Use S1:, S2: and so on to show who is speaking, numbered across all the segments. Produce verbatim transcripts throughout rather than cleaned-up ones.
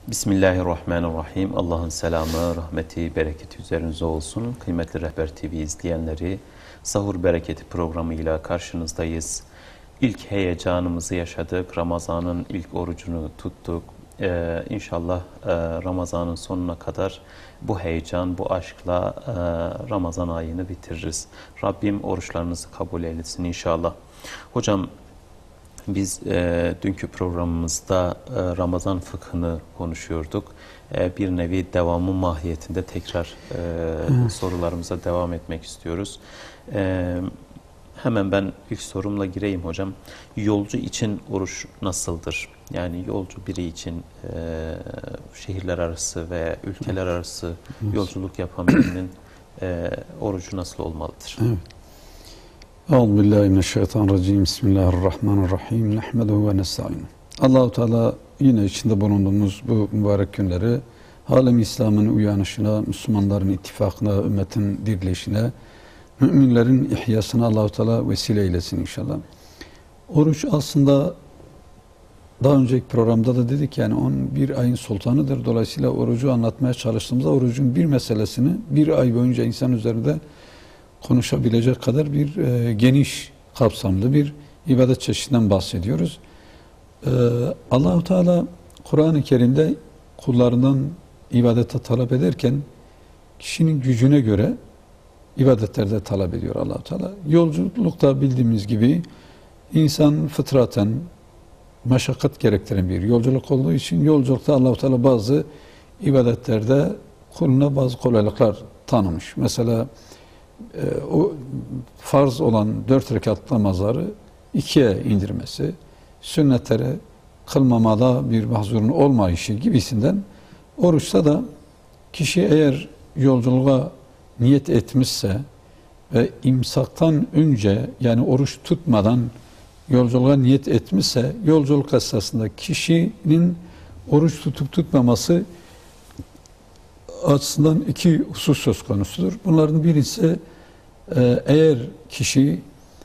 S1: Bismillahirrahmanirrahim. Allah'ın selamı, rahmeti, bereketi üzerinize olsun. Kıymetli Rehber T V izleyenleri, Sahur Bereketi programıyla karşınızdayız. İlk heyecanımızı yaşadık. Ramazan'ın ilk orucunu tuttuk. Ee, İnşallah e, Ramazan'ın sonuna kadar bu heyecan, bu aşkla e, Ramazan ayını bitiririz. Rabbim oruçlarınızı kabul eylesin inşallah. Hocam, biz e, dünkü programımızda e, Ramazan fıkhını konuşuyorduk. E, bir nevi devamı mahiyetinde tekrar e, sorularımıza devam etmek istiyoruz. E, hemen ben ilk sorumla gireyim hocam. Yolcu için oruç nasıldır? Yani yolcu biri için e, şehirler arası ve ülkeler arası yolculuk yapan birinin e, orucu nasıl olmalıdır?
S2: Evet. Euzubillahimineşşeytanirracim. Bismillahirrahmanirrahim. Nehmeduhu ve nesta'inu. Allah-u Teala yine içinde bulunduğumuz bu mübarek günleri alem İslam'ın uyanışına, Müslümanların ittifakına, ümmetin dirleşine, müminlerin ihyasına Allah-u Teala vesile eylesin inşallah. Oruç aslında daha önceki programda da dedik, yani on bir ayın sultanıdır. Dolayısıyla orucu anlatmaya çalıştığımızda orucun bir meselesini bir ay boyunca insan üzerinde konuşabilecek kadar bir e, geniş kapsamlı bir ibadet çeşidinden bahsediyoruz. E, Allah-u Teala Kur'an-ı Kerim'de kullarından ibadete talep ederken kişinin gücüne göre ibadetlerde talep ediyor Allah-u Teala. Yolculukta bildiğimiz gibi insan fıtraten meşakkat gerektiren bir yolculuk olduğu için yolculukta Allah-u Teala bazı ibadetlerde kuluna bazı kolaylıklar tanımış. Mesela e, o farz olan dört rekat namazları ikiye indirmesi, sünnetleri kılmamada bir mahzurun olmayışı gibisinden oruçta da kişi eğer yolculuğa niyet etmişse ve imsaktan önce, yani oruç tutmadan yolculuğa niyet etmişse, yolculuk esnasında kişinin oruç tutup tutmaması açısından iki husus söz konusudur. Bunların birincisi, eğer kişi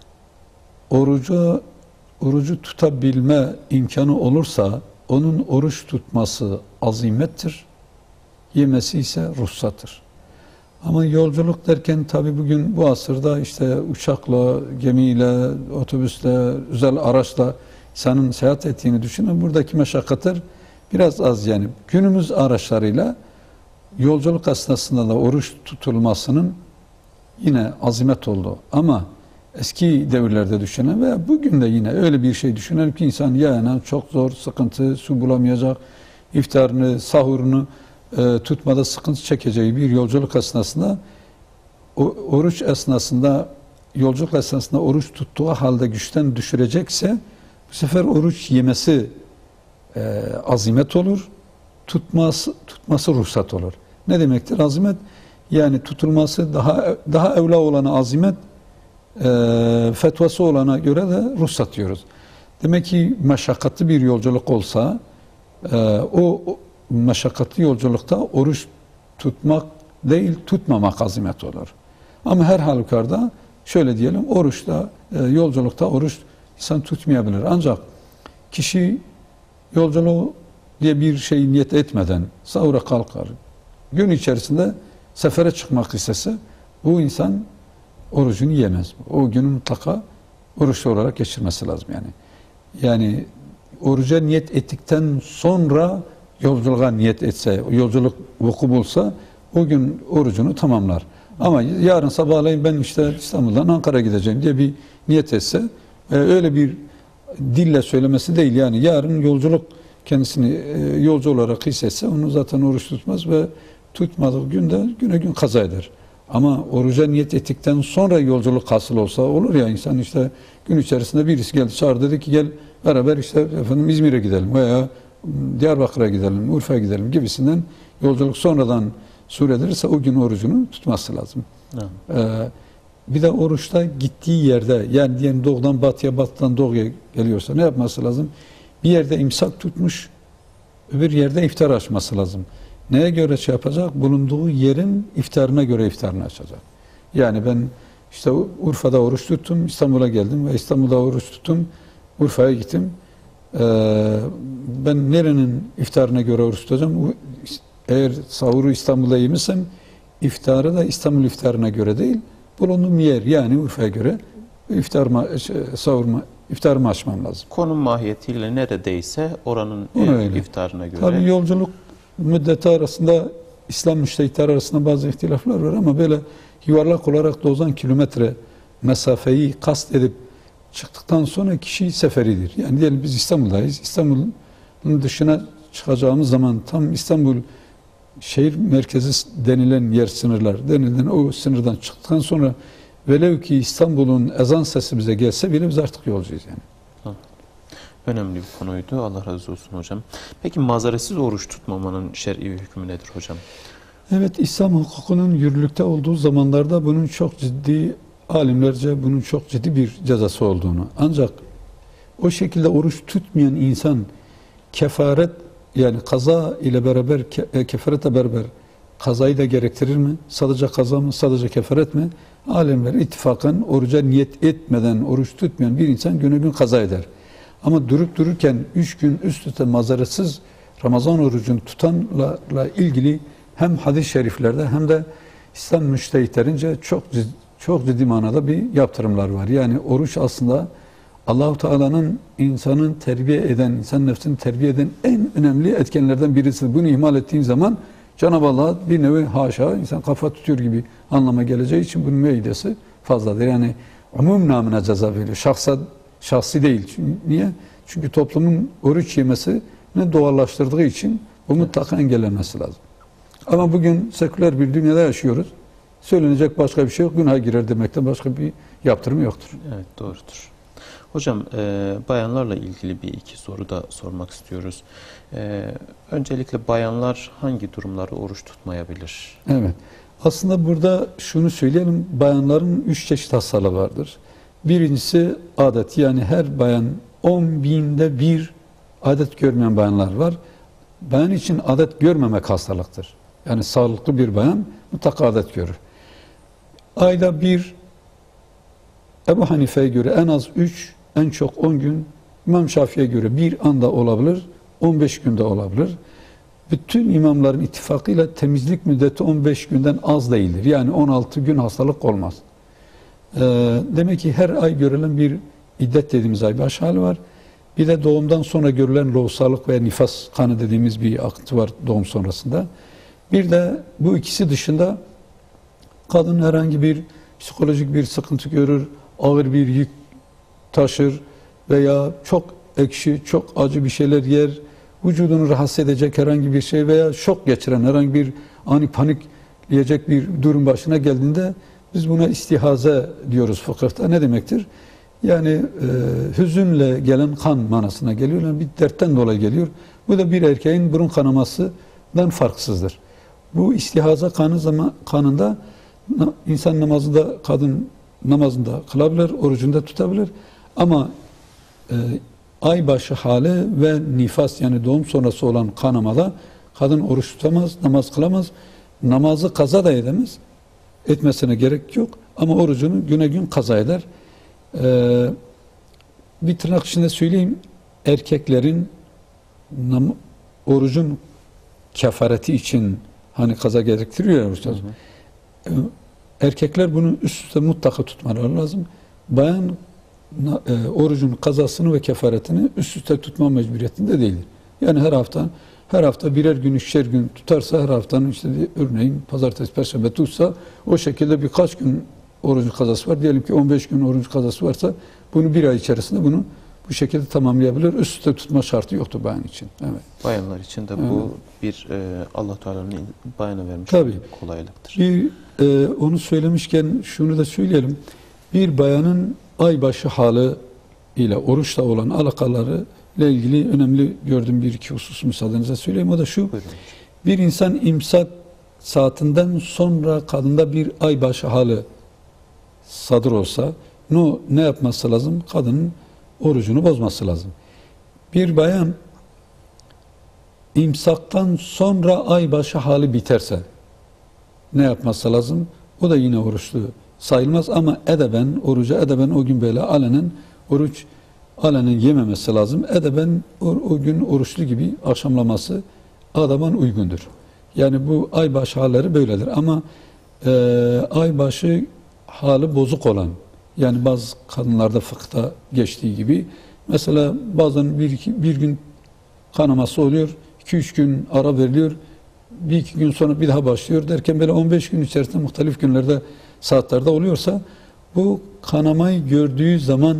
S2: orucu orucu tutabilme imkanı olursa onun oruç tutması azimettir, yemesi ise ruhsattır. Ama yolculuk derken tabi bugün bu asırda işte uçakla, gemiyle, otobüsle, özel araçla insanın seyahat ettiğini düşünün. Buradaki meşakkatler biraz az yani. Günümüz araçlarıyla yolculuk esnasında da oruç tutulmasının yine azimet oldu. Ama eski devirlerde düşünen veya bugün de yine öyle bir şey düşünelim ki insan yani çok zor, sıkıntı, su bulamayacak, iftarını, sahurunu e, tutmada sıkıntı çekeceği bir yolculuk esnasında, o, oruç esnasında, yolculuk esnasında oruç tuttuğu halde güçten düşürecekse bu sefer oruç yemesi e, azimet olur, tutması, tutması ruhsat olur. Ne demektir azimet? Yani tutulması daha daha evla olana azimet, e, fetvası olana göre de ruhsat diyoruz. Demek ki meşakkatli bir yolculuk olsa, e, o, o meşakkatli yolculukta oruç tutmak değil, tutmamak azimet olur. Ama her halükarda şöyle diyelim, oruçta, e, yolculukta oruç insan tutmayabilir. Ancak kişi yolculuğu diye bir şey niyet etmeden sahura kalkar, gün içerisinde sefere çıkmak istese bu insan orucunu yemez. O günü mutlaka oruçlu olarak geçirmesi lazım yani. Yani oruca niyet ettikten sonra yolculuğa niyet etse, yolculuk vuku bulsa o gün orucunu tamamlar. Ama yarın sabahleyin ben işte İstanbul'dan Ankara'ya gideceğim diye bir niyet etse, e, öyle bir dille söylemesi değil yani, yarın yolculuk kendisini e, yolcu olarak hissetse onu zaten oruç tutmaz ve tutmadığı günde güne gün kaza eder. Ama oruca niyet ettikten sonra yolculuk hasıl olsa olur ya, insan işte gün içerisinde birisi geldi çağırdı, dedi ki gel beraber işte efendim İzmir'e gidelim veya Diyarbakır'a gidelim, Urfa'ya gidelim gibisinden yolculuk sonradan suredirirse o gün orucunu tutması lazım. Ee, bir de oruçta gittiği yerde, yani diyelim doğudan batıya, batıdan doğuya geliyorsa ne yapması lazım? Bir yerde imsak tutmuş, öbür yerde iftar açması lazım. Neye göre şey yapacak? Bulunduğu yerin iftarına göre iftarını açacak. Yani ben işte Urfa'da oruç tuttum, İstanbul'a geldim ve İstanbul'da oruç tuttum, Urfa'ya gittim. Ee, ben nerenin iftarına göre oruç tutacağım? Eğer sahuru İstanbul'da yemişsem iftarı da İstanbul iftarına göre değil, bulunduğum yer yani Urfa'ya göre iftar sahurma iftarımı açmam lazım.
S1: Konum mahiyetiyle neredeyse oranın e, iftarına göre.
S2: Tabii yolculuk müddeti arasında İslam müştehitler arasında bazı ihtilaflar var ama böyle yuvarlak olarak doksan kilometre mesafeyi kast edip çıktıktan sonra kişi seferidir. Yani diyelim biz İstanbul'dayız. İstanbul'un dışına çıkacağımız zaman tam İstanbul şehir merkezi denilen yer, sınırlar denilen o sınırdan çıktıktan sonra velev ki İstanbul'un ezan sesi bize gelse bile biz artık yolcuyuz yani.
S1: Ha. Önemli bir konuydu. Allah razı olsun hocam. Peki mazeretsiz oruç tutmamanın şer'i hükmü nedir hocam?
S2: Evet, İslam hukukunun yürürlükte olduğu zamanlarda bunun çok ciddi, alimlerce bunun çok ciddi bir cezası olduğunu. Ancak o şekilde oruç tutmayan insan kefaret yani kaza ile beraber ke, kefaretle beraber kazayı da gerektirir mi? Sadece kaza mı? Sadece kefaret mi? Alimler ittifakan oruca niyet etmeden oruç tutmayan bir insan günü gün kaza eder. Ama durup dururken üç gün üst üste mazeretsiz Ramazan orucunu tutanla ilgili hem hadis-i şeriflerde hem de İslam müştehitlerince çok ciddi, çok ciddi manada bir yaptırımlar var. Yani oruç aslında Allah-u Teala'nın insanın terbiye eden, insan nefsini terbiye eden en önemli etkenlerden birisi. Bunu ihmal ettiğin zaman Cenab-ı Allah bir nevi haşa insan kafa tutuyor gibi anlama geleceği için bunun müeyyidesi fazladır. Yani umum namına ceza veriyor. Şahsa, şahsi değil. Çünkü, niye? Çünkü toplumun oruç yemesini doğallaştırdığı için bu mutlaka engellenmesi lazım. Ama bugün seküler bir dünyada yaşıyoruz. Söylenecek başka bir şey yok. Günaha girer demekten başka bir yaptırımı yoktur.
S1: Evet, doğrudur. Hocam, e, bayanlarla ilgili bir iki soru da sormak istiyoruz. E, öncelikle bayanlar hangi durumlarda oruç tutmayabilir?
S2: Evet. Aslında burada şunu söyleyelim. Bayanların üç çeşit hastalığı vardır. Birincisi adet. Yani her bayan on binde bir adet görmeyen bayanlar var. Bayan için adet görmemek hastalıktır. Yani sağlıklı bir bayan mutlaka adet görür. Ayda bir, Ebu Hanife'ye göre en az üç, en çok on gün, İmam Şafii'ye göre bir anda olabilir, on beş günde olabilir. Bütün imamların ittifakıyla temizlik müddeti on beş günden az değildir. Yani on altı gün hastalık olmaz. Ee, demek ki her ay görülen bir iddet dediğimiz ay baş hali var. Bir de doğumdan sonra görülen lohusalık ve nifas kanı dediğimiz bir akıntı var doğum sonrasında. Bir de bu ikisi dışında kadın herhangi bir psikolojik bir sıkıntı görür, ağır bir yük taşır veya çok ekşi, çok acı bir şeyler yer, vücudunu rahatsız edecek herhangi bir şey veya şok geçiren herhangi bir ani panikleyecek bir durum başına geldiğinde biz buna istihaze diyoruz fıkıhta. Ne demektir? Yani e, hüzünle gelen kan manasına geliyor. Yani bir dertten dolayı geliyor. Bu da bir erkeğin burun kanamasından farksızdır. Bu istihaza kanı zaman, kanında insan namazında, kadın namazında kılabilir, orucunda tutabilir. Ama e, aybaşı hali ve nifas yani doğum sonrası olan kanamada kadın oruç tutamaz, namaz kılamaz. Namazı kaza da edemez. Etmesine gerek yok. Ama orucunu güne gün kaza eder. Ee, bir tırnak içinde söyleyeyim, erkeklerin nam, orucun kefareti için hani kaza gerektiriyor ya Ustaz. Ee, erkekler bunu üst üste mutlaka tutmaları lazım. Bayan e, orucun kazasını ve kefaretini üst üste tutma mecburiyetinde değildir. Yani her hafta her hafta birer gün, ikişer gün tutarsa her haftanın işte örneğin pazartesi, perşembe tutsa o şekilde birkaç gün oruç kazası var. Diyelim ki on beş gün oruç kazası varsa bunu bir ay içerisinde bunu bu şekilde tamamlayabilir. Üst üste tutma şartı yoktur bayan için. Evet.
S1: Bayanlar için de bu evet. bir e, Allah Teala'nın bayana vermiş
S2: Tabii.
S1: bir kolaylıktır.
S2: Bir e, onu söylemişken şunu da söyleyelim. Bir bayanın aybaşı hali ile oruçla olan alakaları ile ilgili önemli gördüğüm bir iki husus müsaadenizle söyleyeyim. O da şu. Buyurun. Bir insan imsak saatinden sonra kadında bir aybaşı hali sadır olsa ne, ne yapması lazım? Kadının orucunu bozması lazım. Bir bayan imsaktan sonra aybaşı hali biterse ne yapması lazım? O da yine oruçlu sayılmaz ama edeben, oruca edeben o gün böyle alenen oruç alenen yememesi lazım. Edeben o, o gün oruçlu gibi akşamlaması adamın uygundur. Yani bu aybaşı halleri böyledir. Ama e, aybaşı hali bozuk olan, yani bazı kadınlarda fıkıhta geçtiği gibi, mesela bazen bir, iki, bir gün kanaması oluyor, iki üç gün ara veriliyor, bir iki gün sonra bir daha başlıyor derken böyle on beş gün içerisinde muhtelif günlerde, saatlerde oluyorsa, bu kanamayı gördüğü zaman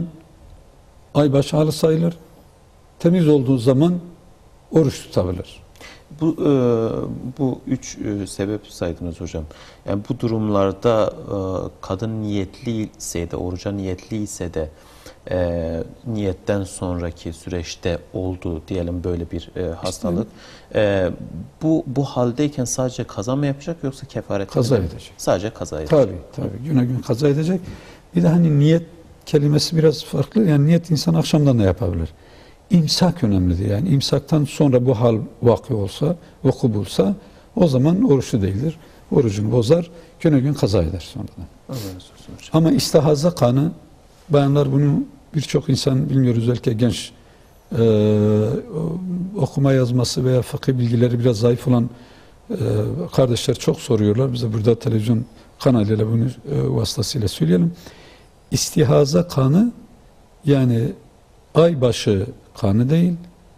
S2: aybaşı hali sayılır. Temiz olduğu zaman oruç tutabilir.
S1: Bu e, bu üç e, sebep saydınız hocam. Yani bu durumlarda e, kadın niyetli ise de, oruca niyetli ise de e, niyetten sonraki süreçte oldu diyelim böyle bir e, hastalık. E, bu bu haldeyken sadece kaza mı yapacak yoksa kefaret
S2: kaza
S1: mi?
S2: edecek.
S1: Sadece kaza edecek.
S2: Tabii tabii. Güne gün kaza edecek. Bir de hani niyet kelimesi biraz farklı. Yani niyet insan akşamdan da yapabilir. İmsak önemlidir. Yani imsaktan sonra bu hal vakı olsa, vuku bulsa, o zaman oruçlu değildir. Orucunu bozar, güne gün kaza eder sonradan. Ama istihaza kanı, bayanlar bunu birçok insan bilmiyor, özellikle genç e, okuma yazması veya fıkıh bilgileri biraz zayıf olan e, kardeşler çok soruyorlar. Bize burada televizyon kanalıyla bunu e, vasıtasıyla söyleyelim. İstihaza kanı, yani aybaşı kanı değil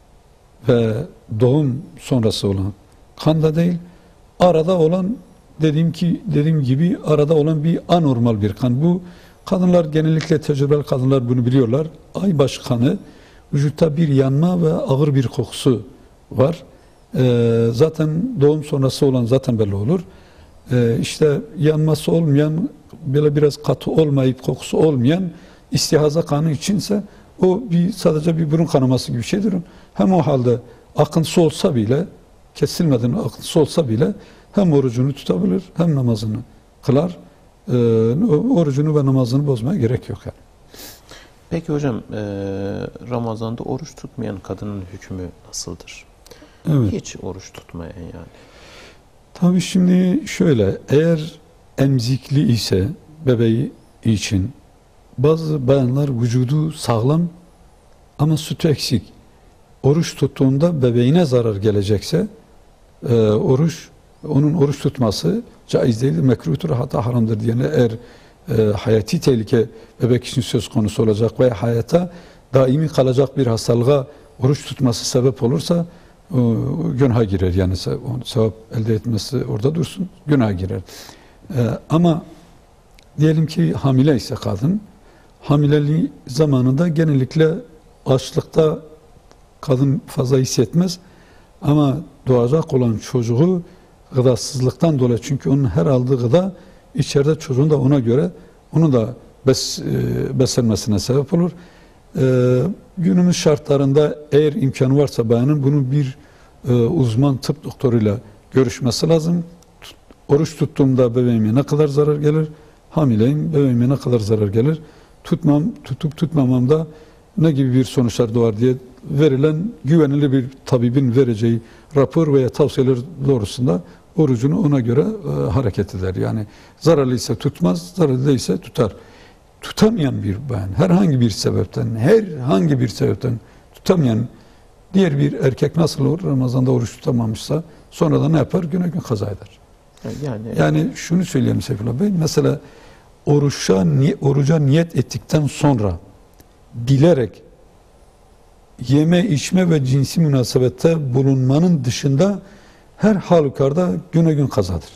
S2: ve doğum sonrası olan kan da değil, arada olan, dediğim ki dediğim gibi arada olan bir anormal bir kan. Bu kadınlar, genellikle tecrübeli kadınlar bunu biliyorlar. Aybaşı kanı, vücutta bir yanma ve ağır bir kokusu var. Ee, zaten doğum sonrası olan zaten belli olur. Ee, işte yanması olmayan, böyle biraz katı olmayıp kokusu olmayan istihaza kanı içinse o bir sadece bir burun kanaması gibi bir şeydir. Hem o halde akıntısı olsa bile, kesilmeden akıntısı olsa bile hem orucunu tutabilir hem namazını kılar. Ee, orucunu ve namazını bozmaya gerek yok yani.
S1: Peki hocam, e, Ramazan'da oruç tutmayan kadının hükmü nasıldır?
S2: Evet.
S1: Hiç oruç tutmayan yani.
S2: Tabii şimdi şöyle, eğer emzikli ise bebeği için, bazı bayanlar vücudu sağlam ama sütü eksik. Oruç tuttuğunda bebeğine zarar gelecekse e, oruç, onun oruç tutması caiz değildir, mekruhtur, hatta haramdır diyenler, eğer e, hayati tehlike bebek için söz konusu olacak ve hayata daimi kalacak bir hastalığa oruç tutması sebep olursa e, günaha girer. Yani se sevap elde etmesi orada dursun, günaha girer. E, ama diyelim ki hamile ise kadın, hamileliği zamanında genellikle açlıkta kadın fazla hissetmez. Ama doğacak olan çocuğu gıdasızlıktan dolayı, çünkü onun her aldığı gıda içeride çocuğun da ona göre onu da bes, e, beslenmesine sebep olur. E, günümüz şartlarında eğer imkanı varsa bayanın bunu bir e, uzman tıp doktoruyla görüşmesi lazım. Oruç tuttuğumda bebeğime ne kadar zarar gelir? Hamileyim, bebeğime ne kadar zarar gelir? Tutmam, tutup tutmamamda ne gibi bir sonuçlar doğar diye verilen güvenilir bir tabibin vereceği rapor veya tavsiyeler doğrusunda orucunu ona göre e, hareket eder. Yani zararlıysa tutmaz, zararlı değilse tutar. Tutamayan bir bayan, herhangi bir sebepten, herhangi bir sebepten tutamayan diğer bir erkek nasıl olur? Ramazan'da oruç tutamamışsa sonra da ne yapar? Güne gün kaza eder.
S1: Yani,
S2: yani şunu söyleyeyim Seyfullah Bey, mesela oruça, oruca niyet ettikten sonra bilerek yeme, içme ve cinsi münasebette bulunmanın dışında her halükarda güne gün kazadır.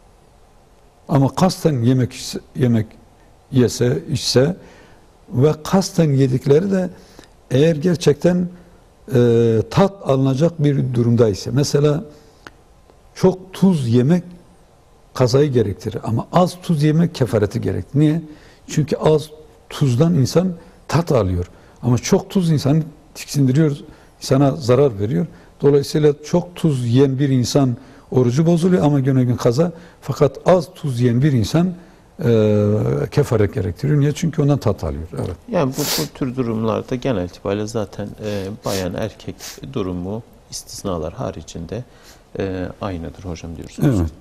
S2: Ama kasten yemek yemek yese, içse ve kasten yedikleri de eğer gerçekten e, tat alınacak bir durumdaysa, mesela çok tuz yemek kazayı gerektirir ama az tuz yemek kefareti gerektirir. Niye? Çünkü az tuzdan insan tat alıyor. Ama çok tuz insanı tiksindiriyor, sana zarar veriyor. Dolayısıyla çok tuz yiyen bir insan orucu bozuluyor ama güne gün kaza. Fakat az tuz yiyen bir insan e, kefaret gerektiriyor. Niye? Çünkü ondan tat alıyor. Evet.
S1: Yani bu, bu tür durumlarda genel itibariyle zaten e, bayan erkek durumu istisnalar haricinde e, aynıdır hocam diyorsunuz.
S2: Evet.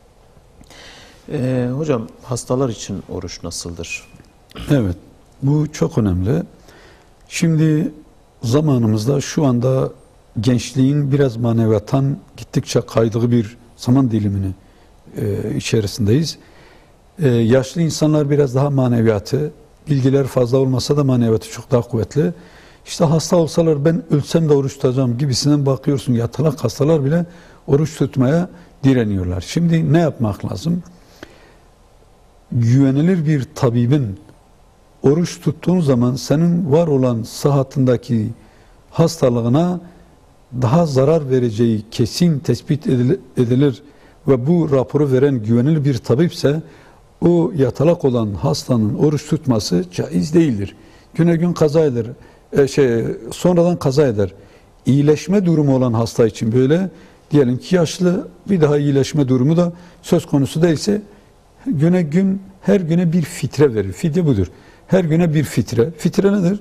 S1: E, hocam hastalar için oruç nasıldır?
S2: Evet. Bu çok önemli. Şimdi zamanımızda şu anda gençliğin biraz maneviyattan gittikçe kaydığı bir zaman dilimini e, içerisindeyiz. E, yaşlı insanlar biraz daha maneviyatı, bilgiler fazla olmasa da maneviyatı çok daha kuvvetli. İşte hasta olsalar ben ölsem de oruç tutacağım gibisinden bakıyorsun. Yatalak hastalar bile oruç tutmaya direniyorlar. Şimdi ne yapmak lazım? Güvenilir bir tabibin oruç tuttuğun zaman senin var olan sıhhatindeki hastalığına daha zarar vereceği kesin tespit edilir ve bu raporu veren güvenilir bir tabipse o yatalak olan hastanın oruç tutması caiz değildir. Güne gün kaza eder, e şey, sonradan kaza eder. İyileşme durumu olan hasta için böyle, diyelim ki yaşlı, bir daha iyileşme durumu da söz konusu değilse güne gün her güne bir fitre verir. Fidye budur. Her güne bir fitre. Fitre nedir?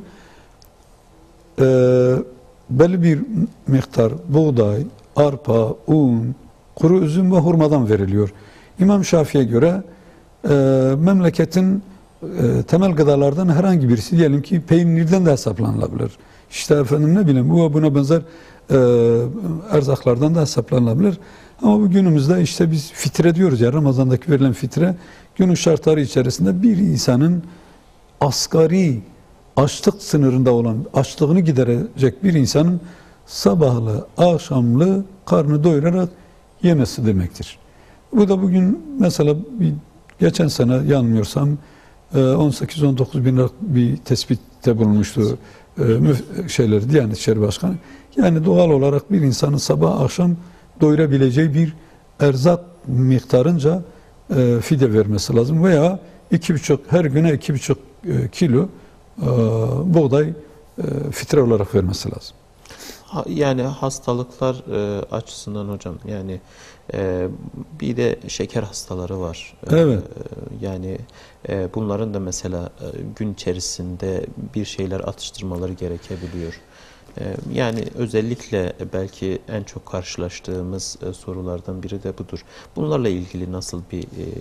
S2: Ee, belli bir miktar buğday, arpa, un, kuru üzüm ve hurmadan veriliyor. İmam Şafii'ye göre e, memleketin e, temel gıdalardan herhangi birisi, diyelim ki peynirden de hesaplanılabilir. İşte efendim ne bileyim bu buna benzer e, erzaklardan da hesaplanılabilir. Ama bu günümüzde işte biz fitre diyoruz ya, Ramazan'daki verilen fitre, günün şartları içerisinde bir insanın asgari açlık sınırında olan, açlığını giderecek bir insanın sabahlı, akşamlı karnı doyurarak yemesi demektir. Bu da bugün mesela bir, geçen sene yanılmıyorsam on sekiz on dokuz bin lira bir tespitte bulunmuştu şeyler, Diyanet İşleri Başkanı. Yani doğal olarak bir insanın sabah akşam doyurabileceği bir erzak miktarınca e, fidye vermesi lazım veya iki buçuk her güne iki buçuk e, kilo e, buğday e, fitre olarak vermesi lazım.
S1: Ha, yani hastalıklar e, açısından hocam, yani e, bir de şeker hastaları var.
S2: Evet.
S1: E, yani e, bunların da mesela e, gün içerisinde bir şeyler atıştırmaları gerekebiliyor. Yani özellikle belki en çok karşılaştığımız sorulardan biri de budur. Bunlarla ilgili nasıl bir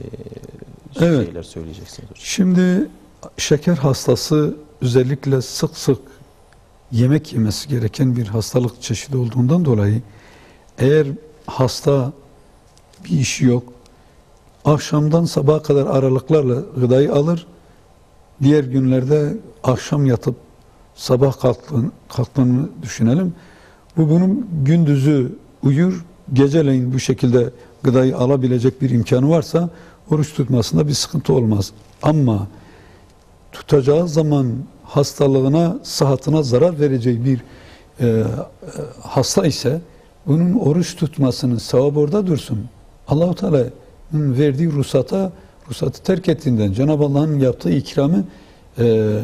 S1: şeyler evet. söyleyeceksiniz hocam?
S2: Şimdi şeker hastası özellikle sık sık yemek yemesi gereken bir hastalık çeşidi olduğundan dolayı eğer hasta bir işi yok, akşamdan sabaha kadar aralıklarla gıdayı alır, diğer günlerde akşam yatıp sabah kalktığını, kalktığını düşünelim. Bu bunun gündüzü uyur, geceleyin bu şekilde gıdayı alabilecek bir imkanı varsa oruç tutmasında bir sıkıntı olmaz. Ama tutacağı zaman hastalığına, sıhhatine zarar vereceği bir e, e, hasta ise bunun oruç tutmasının sevabı orada dursun. Allah-u Teala'nın verdiği ruhsata, ruhsatı terk ettiğinden, Cenab-ı Allah'ın yaptığı ikramı e,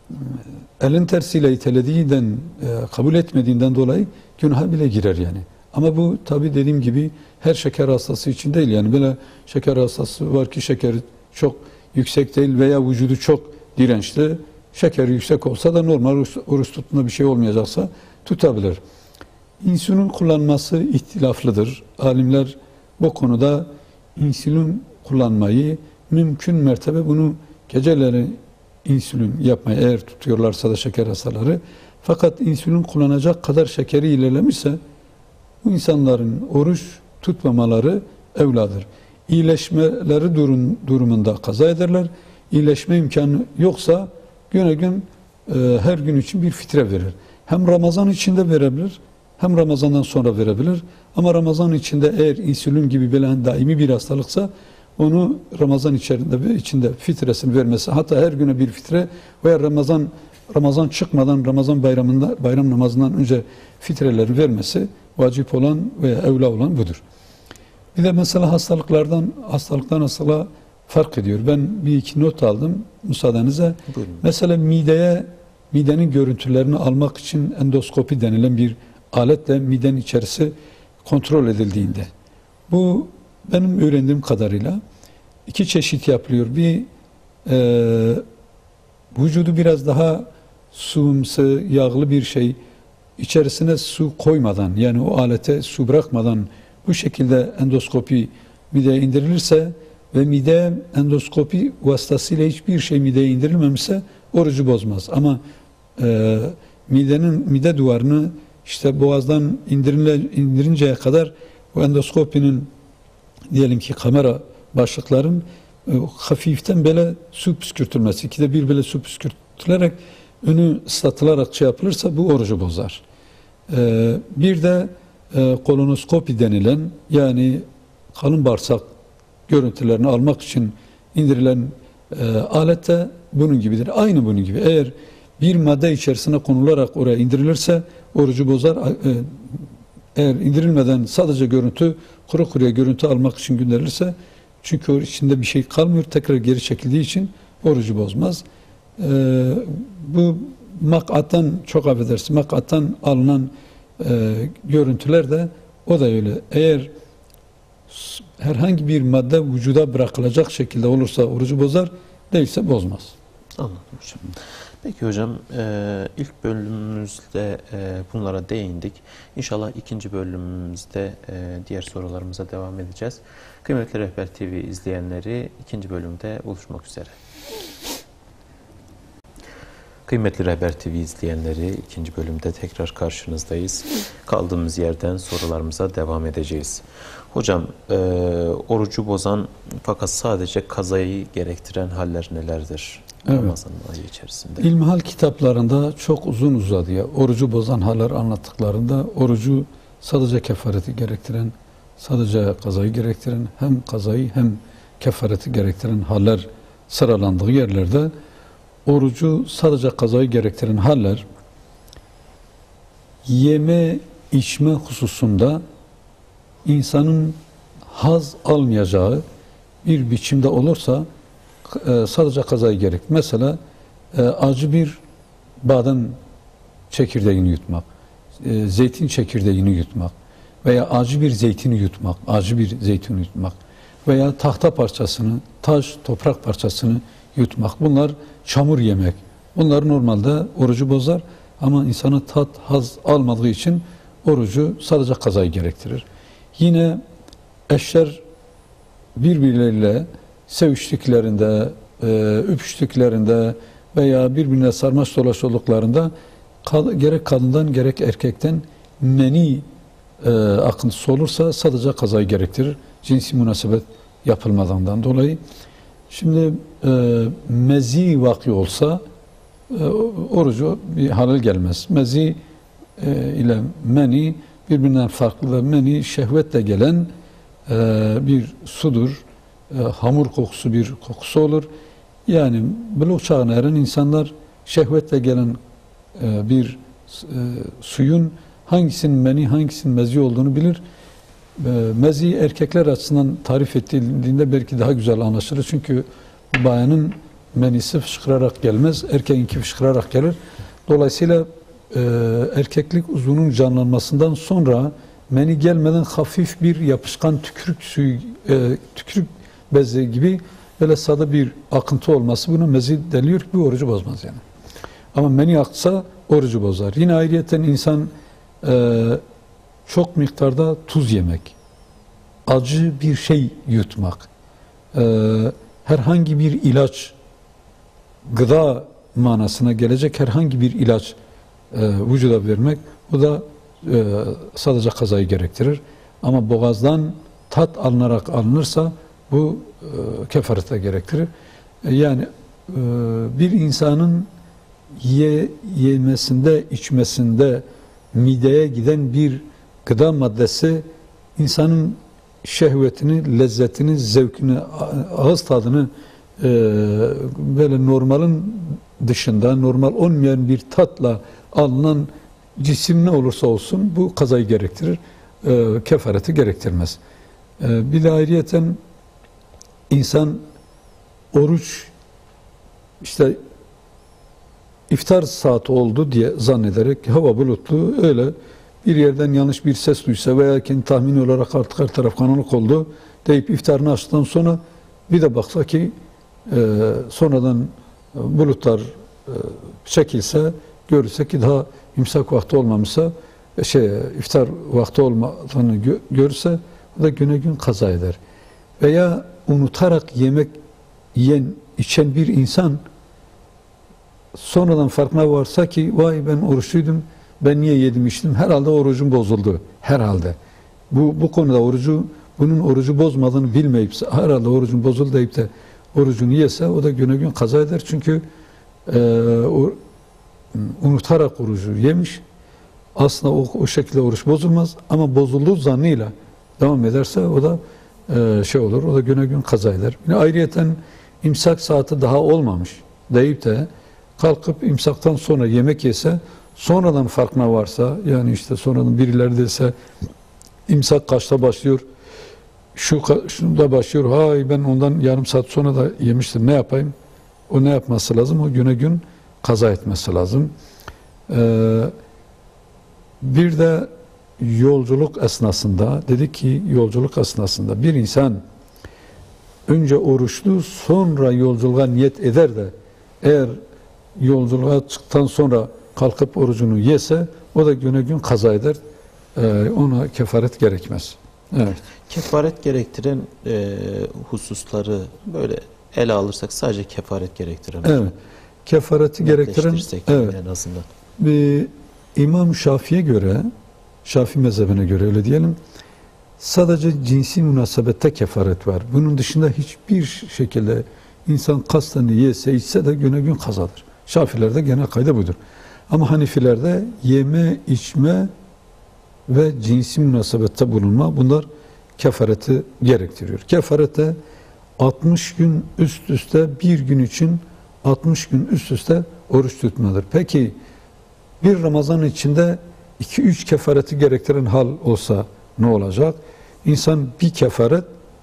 S2: elin tersiyle itelediğinden, e, kabul etmediğinden dolayı günaha bile girer yani. Ama bu tabi dediğim gibi her şeker hastası için değil. Yani böyle şeker hastası var ki şekeri çok yüksek değil veya vücudu çok dirençli. Şekeri yüksek olsa da normal oruç, oruç tuttuğunda bir şey olmayacaksa tutabilir. İnsülin kullanması ihtilaflıdır. Alimler bu konuda insülin kullanmayı mümkün mertebe bunu geceleri insülin yapmayı eğer tutuyorlarsa da şeker hastaları, fakat insülin kullanacak kadar şekeri ilerlemişse bu insanların oruç tutmamaları evladır. İyileşmeleri durum, durumunda kaza ederler. İyileşme imkanı yoksa güne gün e, her gün için bir fitre verir. Hem Ramazan içinde verebilir, hem Ramazan'dan sonra verebilir. Ama Ramazan içinde eğer insülin gibi böyle daimi bir hastalıksa onu Ramazan içerisinde içinde fitresini vermesi, hatta her güne bir fitre veya Ramazan Ramazan çıkmadan Ramazan bayramında bayram namazından önce fitreleri vermesi vacip olan veya evla olan budur. Bir de mesela hastalıklardan hastalıktan hastalığa fark ediyor. Ben bir iki not aldım müsaadenizle. Buyurun. Mesela mideye midenin görüntülerini almak için endoskopi denilen bir aletle midenin içerisi kontrol edildiğinde, bu benim öğrendiğim kadarıyla iki çeşit yapılıyor. Bir e, vücudu biraz daha suyumsu, yağlı bir şey içerisine su koymadan, yani o alete su bırakmadan bu şekilde endoskopi mideye indirilirse ve mide endoskopi vasıtasıyla hiçbir şey mideye indirilmemişse orucu bozmaz. Ama e, midenin mide duvarını işte boğazdan indirinle, indirinceye kadar bu endoskopinin diyelim ki kamera başlıkların e, hafiften böyle su püskürtülmesi, ikide bir böyle su püskürtülerek önü ıslatılarak şey yapılırsa bu orucu bozar. E, bir de e, kolonoskopi denilen yani kalın bağırsak görüntülerini almak için indirilen e, alet de bunun gibidir. Aynı bunun gibi. Eğer bir madde içerisine konularak oraya indirilirse orucu bozar. E, eğer indirilmeden sadece görüntü, kuru kuruya görüntü almak için gönderilirse çünkü o içinde bir şey kalmıyor. Tekrar geri çekildiği için orucu bozmaz. E, bu mak'attan çok affedersin, mak'attan alınan e, görüntüler de o da öyle. Eğer herhangi bir madde vücuda bırakılacak şekilde olursa orucu bozar, değilse bozmaz.
S1: Anladım hocam. Peki hocam, e, ilk bölümümüzde e, bunlara değindik. İnşallah ikinci bölümümüzde e, diğer sorularımıza devam edeceğiz. Kıymetli Rehber T V izleyenleri, ikinci bölümde buluşmak üzere. Kıymetli Rehber T V izleyenleri, ikinci bölümde tekrar karşınızdayız. Kaldığımız yerden sorularımıza devam edeceğiz. Hocam, e, orucu bozan fakat sadece kazayı gerektiren haller nelerdir?
S2: Evet.
S1: Ramazan ayı içerisinde.
S2: İlmihal kitaplarında çok uzun uzadıya orucu bozan haller anlattıklarında orucu sadece kefareti gerektiren, sadece kazayı gerektiren, hem kazayı hem kefareti gerektiren haller sıralandığı yerlerde orucu sadece kazayı gerektiren haller yeme içme hususunda insanın haz almayacağı bir biçimde olursa e, sadece kazayı gerek. Mesela e, acı bir badem çekirdeğini yutmak, e, zeytin çekirdeğini yutmak veya acı bir zeytini yutmak, acı bir zeytini yutmak veya tahta parçasını, taş, toprak parçasını yutmak. Bunlar çamur yemek. Bunlar normalde orucu bozar ama insana tat, haz almadığı için orucu sadece kazayı gerektirir. Yine eşler birbirleriyle seviştiklerinde, e, öpüştüklerinde veya birbirine sarmaş dolaş olduklarında gerek kadından gerek erkekten meni e, akıntısı olursa sadece kazayı gerektirir. Cinsi münasebet yapılmadığından dolayı. Şimdi e, mezi vakı olsa e, orucu bir halal gelmez. Mezi e, ile meni birbirinden farklı. Meni şehvetle gelen e, bir sudur. E, hamur kokusu bir kokusu olur. Yani buluk çağına eren insanlar şehvetle gelen e, bir e, suyun hangisinin meni hangisinin mezi olduğunu bilir. E, mezi erkekler açısından tarif edildiğinde belki daha güzel anlaşılır. Çünkü bayanın menisi fışkırarak gelmez, erkeğinki fışkırarak gelir. Dolayısıyla e, erkeklik uzvunun canlanmasından sonra meni gelmeden hafif bir yapışkan tükürük suyu, e, tükürük bezi gibi böyle sade bir akıntı olması buna mezi deniliyor ki bu orucu bozmaz yani. Ama meni aksa orucu bozar. Yine ayrıyeten insan e, çok miktarda tuz yemek, acı bir şey yutmak, e, herhangi bir ilaç, gıda manasına gelecek herhangi bir ilaç e, vücuda vermek, bu da e, sadece kazayı gerektirir. Ama boğazdan tat alınarak alınırsa bu e, kefarete gerektirir. E, yani e, bir insanın ye, yemesinde, içmesinde mideye giden bir gıda maddesi insanın şehvetini, lezzetini, zevkini, ağız tadını e, böyle normalin dışında, normal olmayan bir tatla alınan cisim ne olursa olsun bu kazayı gerektirir, e, kefareti gerektirmez. E, bir de ayrıyeten insan oruç işte iftar saati oldu diye zannederek hava bulutlu öyle bir yerden yanlış bir ses duysa veya kendi tahmini olarak artık her taraf karanlık oldu deyip iftarını açtıktan sonra bir de baksa ki e, sonradan bulutlar e, çekilse görürse ki daha imsak vakti olmamışsa şey iftar vakti olmadığını gö görürse o da güne gün kaza eder. Veya unutarak yemek yiyen, içen bir insan sonradan farkına varsa ki vay ben oruçluydum, ben niye yedim içtim, herhalde orucum bozuldu. Herhalde. Bu, bu konuda orucu, bunun orucu bozmadığını bilmeyip herhalde orucun bozuldu deyip de orucunu yese o da güne gün kaza eder. Çünkü e, o, unutarak orucu yemiş. Aslında o, o şekilde oruç bozulmaz ama bozulduğu zannıyla devam ederse o da e, şey olur, o da güne gün kaza eder. Yine ayrıyeten imsak saati daha olmamış deyip de kalkıp imsaktan sonra yemek yese, sonradan farkına varsa, yani işte sonradan birileri dese imsak kaçta başlıyor, şu şunda başlıyor, hay ben ondan yarım saat sonra da yemiştim, ne yapayım? O ne yapması lazım? O güne gün kaza etmesi lazım. Ee, bir de yolculuk esnasında, dedik ki yolculuk esnasında bir insan önce oruçlu sonra yolculuğa niyet eder de eğer yolculuğa çıktıktan sonra kalkıp orucunu yese o da güne gün kaza eder. Ee, ona kefaret gerekmez. Evet.
S1: Kefaret gerektiren e, hususları böyle ele alırsak sadece kefaret gerektiren.
S2: Evet. Kefareti gerektiren evet.
S1: En azından.
S2: Bir İmam Şafii'ye göre, Şafii mezhebine göre öyle diyelim, sadece cinsi münasebette kefaret var. Bunun dışında hiçbir şekilde insan kasten yese içse de güne gün kazadır. Şafilerde genel kayda budur. Ama Hanefilerde yeme, içme ve cinsi münasebette bulunma, bunlar kefareti gerektiriyor. Kefarete altmış gün üst üste bir gün için altmış gün üst üste oruç tutmadır. Peki bir Ramazan içinde iki üç kefareti gerektiren hal olsa ne olacak? İnsan bir kefaret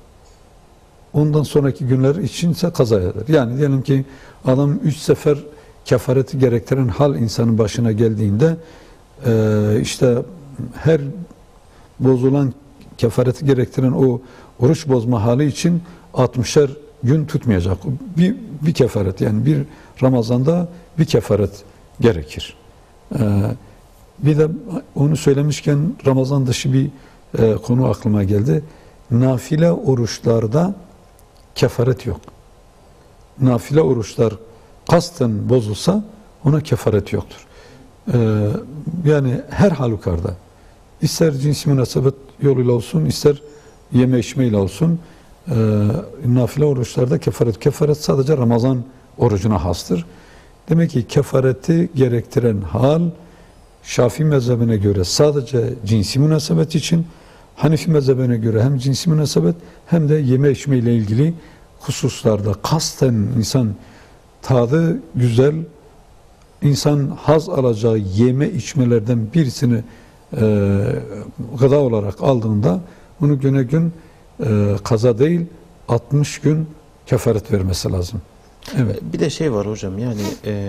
S2: ondan sonraki günler içinse kaza eder. Yani diyelim ki adam üç sefer kefareti gerektiren hal insanın başına geldiğinde e, işte her bozulan kefareti gerektiren o oruç bozma hali için altmışar gün tutmayacak. Bir, bir kefaret, yani bir Ramazan'da bir kefaret gerekir. Ee, bir de onu söylemişken Ramazan dışı bir e, konu aklıma geldi. Nafile oruçlarda kefaret yok. Nafile oruçlar kasten bozulsa ona kefaret yoktur. Ee, yani her halükarda ister cinsi münasebet yoluyla olsun, ister yeme içmeyle olsun, e, nafile oruçlarda kefaret. Kefaret sadece Ramazan orucuna hastır. Demek ki kefareti gerektiren hal Şafii mezhebine göre sadece cinsi münasebet için, Hanefi mezhebine göre hem cinsi münasebet hem de yeme içme ile ilgili hususlarda kasten insan tadı güzel, insan haz alacağı yeme içmelerden birisini e, gıda olarak aldığında bunu güne gün e, kaza değil altmış gün kefaret vermesi lazım. Evet.
S1: Bir de şey var hocam, yani e,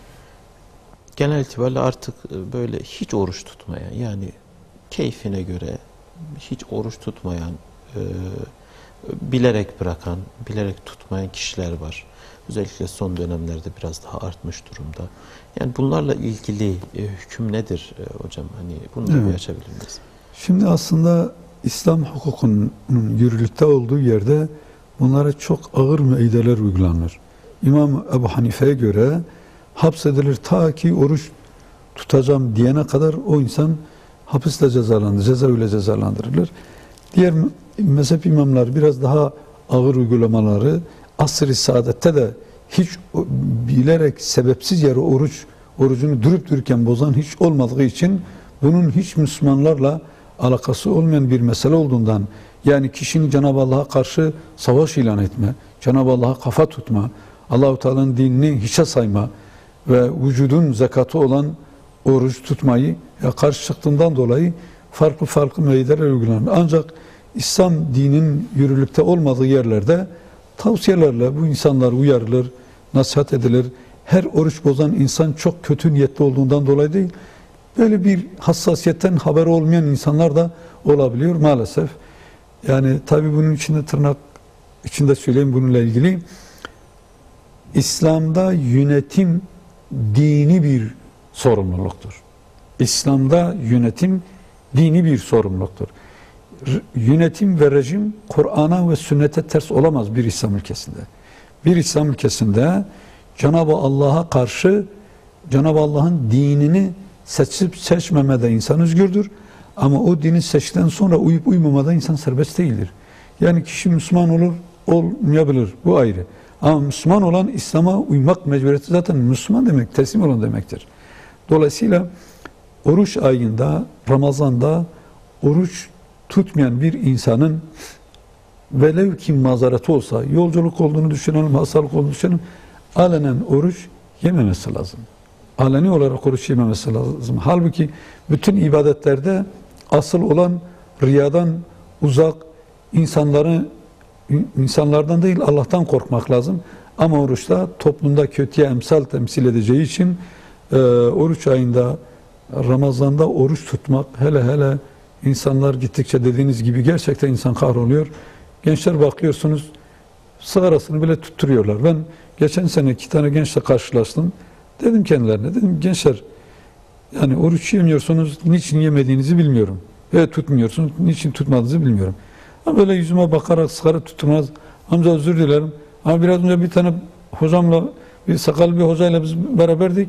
S1: genel itibariyle artık böyle hiç oruç tutmayan, yani keyfine göre hiç oruç tutmayan, e, bilerek bırakan, bilerek tutmayan kişiler var. Özellikle son dönemlerde biraz daha artmış durumda. Yani bunlarla ilgili e, hüküm nedir e, hocam? Hani bunu da
S2: evet.
S1: bir açabilir miyiz?
S2: Şimdi aslında İslam hukukunun yürürlükte olduğu yerde bunlara çok ağır müeyyideler uygulanır. İmam Ebu Hanife'ye göre hapsedilir ta ki oruç tutacağım diyene kadar o insan hapisle cezalandırılır, cezaeviyle cezalandırılır. Diğer mezhep imamlar biraz daha ağır uygulamaları, asr-ı saadette de hiç bilerek sebepsiz yere oruç orucunu durup dururken bozan hiç olmadığı için bunun hiç Müslümanlarla alakası olmayan bir mesele olduğundan, yani kişinin Cenab-ı Allah'a karşı savaş ilan etme, Cenab-ı Allah'a kafa tutma, Allah-u Teala'nın dinini hiçe sayma ve vücudun zekatı olan oruç tutmayı ya karşı çıktığından dolayı farklı farklı müeyyideler uygulanır. Ancak İslam dininin yürürlükte olmadığı yerlerde tavsiyelerle bu insanlar uyarılır, nasihat edilir. Her oruç bozan insan çok kötü niyetli olduğundan dolayı değil, böyle bir hassasiyetten haberi olmayan insanlar da olabiliyor maalesef. Yani tabii bunun içinde tırnak içinde söyleyeyim bununla ilgili. İslam'da yönetim dini bir sorumluluktur. İslam'da yönetim dini bir sorumluluktur. R- yönetim ve rejim Kur'an'a ve sünnete ters olamaz bir İslam ülkesinde. Bir İslam ülkesinde Cenab-ı Allah'a karşı Cenab-ı Allah'ın dinini seçip seçmemede insan özgürdür. Ama o dini seçtikten sonra uyup uymamada insan serbest değildir. Yani kişi Müslüman olur, olmayabilir. Bu ayrı. Ama Müslüman olan İslam'a uymak mecburiyeti zaten Müslüman demek, teslim olan demektir. Dolayısıyla oruç ayında, Ramazan'da oruç tutmayan bir insanın velev ki mazareti olsa, yolculuk olduğunu düşünelim, hastalık olduğunu düşünelim, alenen oruç yememesi lazım. Aleni olarak oruç yememesi lazım. Halbuki bütün ibadetlerde asıl olan riyadan uzak, insanları insanlardan değil Allah'tan korkmak lazım. Ama oruçta toplumda kötüye emsal temsil edeceği için e, oruç ayında, Ramazan'da oruç tutmak, hele hele insanlar gittikçe dediğiniz gibi gerçekten insan kahroluyor. Gençler bakıyorsunuz sigarasını bile tutturuyorlar. Ben geçen sene iki tane gençle karşılaştım. Dedim kendilerine, dedim gençler yani oruç yemiyorsunuz, niçin yemediğinizi bilmiyorum. Ve tutmuyorsunuz, niçin tutmadığınızı bilmiyorum. Ama böyle yüzüme bakarak sigara tutmaz. Amca özür dilerim. Ama biraz önce bir tane hocamla, bir sakallı bir hocayla biz beraberdik.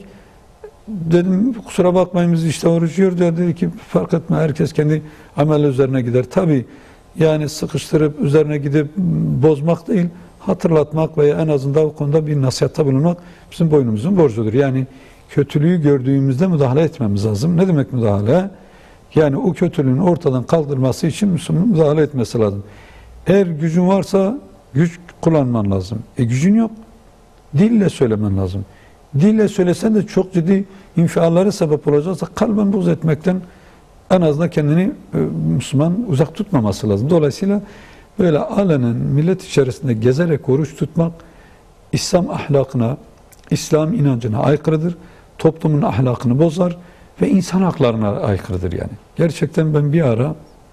S2: Dedim kusura bakmayın biz işte oruç yiyor diyor. Dedi ki fark etme herkes kendi amel üzerine gider. Tabii yani sıkıştırıp üzerine gidip bozmak değil, hatırlatmak veya en azından o konuda bir nasihatta bulunmak bizim boynumuzun borcudur. Yani kötülüğü gördüğümüzde müdahale etmemiz lazım. Ne demek müdahale? Yani o kötülüğün ortadan kaldırması için Müslüman müdahale etmesi lazım. Eğer gücün varsa güç kullanman lazım. E gücün yok. Dille söylemen lazım. Dille söylesen de çok ciddi infiallara sebep olacaksa kalben buğz etmekten en azından kendini e, Müslüman uzak tutmaması lazım. Dolayısıyla böyle alenen millet içerisinde gezerek oruç tutmak İslam ahlakına, İslam inancına aykırıdır. Toplumun ahlakını bozar ve insan haklarına aykırıdır yani. Gerçekten ben bir ara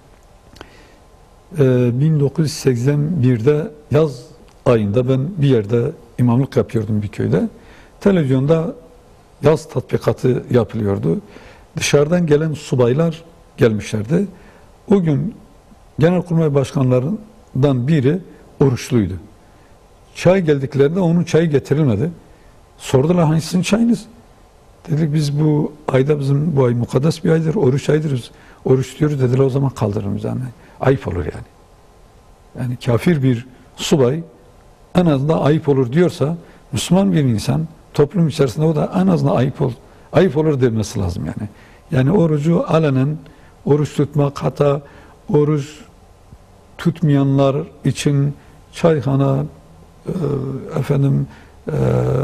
S2: e, bin dokuz yüz seksen bir'de yaz ayında ben bir yerde imamlık yapıyordum bir köyde. Televizyonda yaz tatbikatı yapılıyordu. Dışarıdan gelen subaylar gelmişlerdi. O gün Genelkurmay başkanlarından biri oruçluydu. Çay geldiklerinde onun çayı getirilmedi. Sordular hani sizin çayınız? Dedik biz bu ayda bizim bu ay mukaddes bir aydır, oruç aydır. Oruç diyoruz dediler o zaman kaldırın yani. Ayıp olur yani. Yani kafir bir subay en azından ayıp olur diyorsa Müslüman bir insan toplum içerisinde o da en azından ayıp olur, ayıp olur demesi lazım yani. Yani orucu alenen oruç tutmak, hatta oruç tutmayanlar için çayhana, e, efendim e,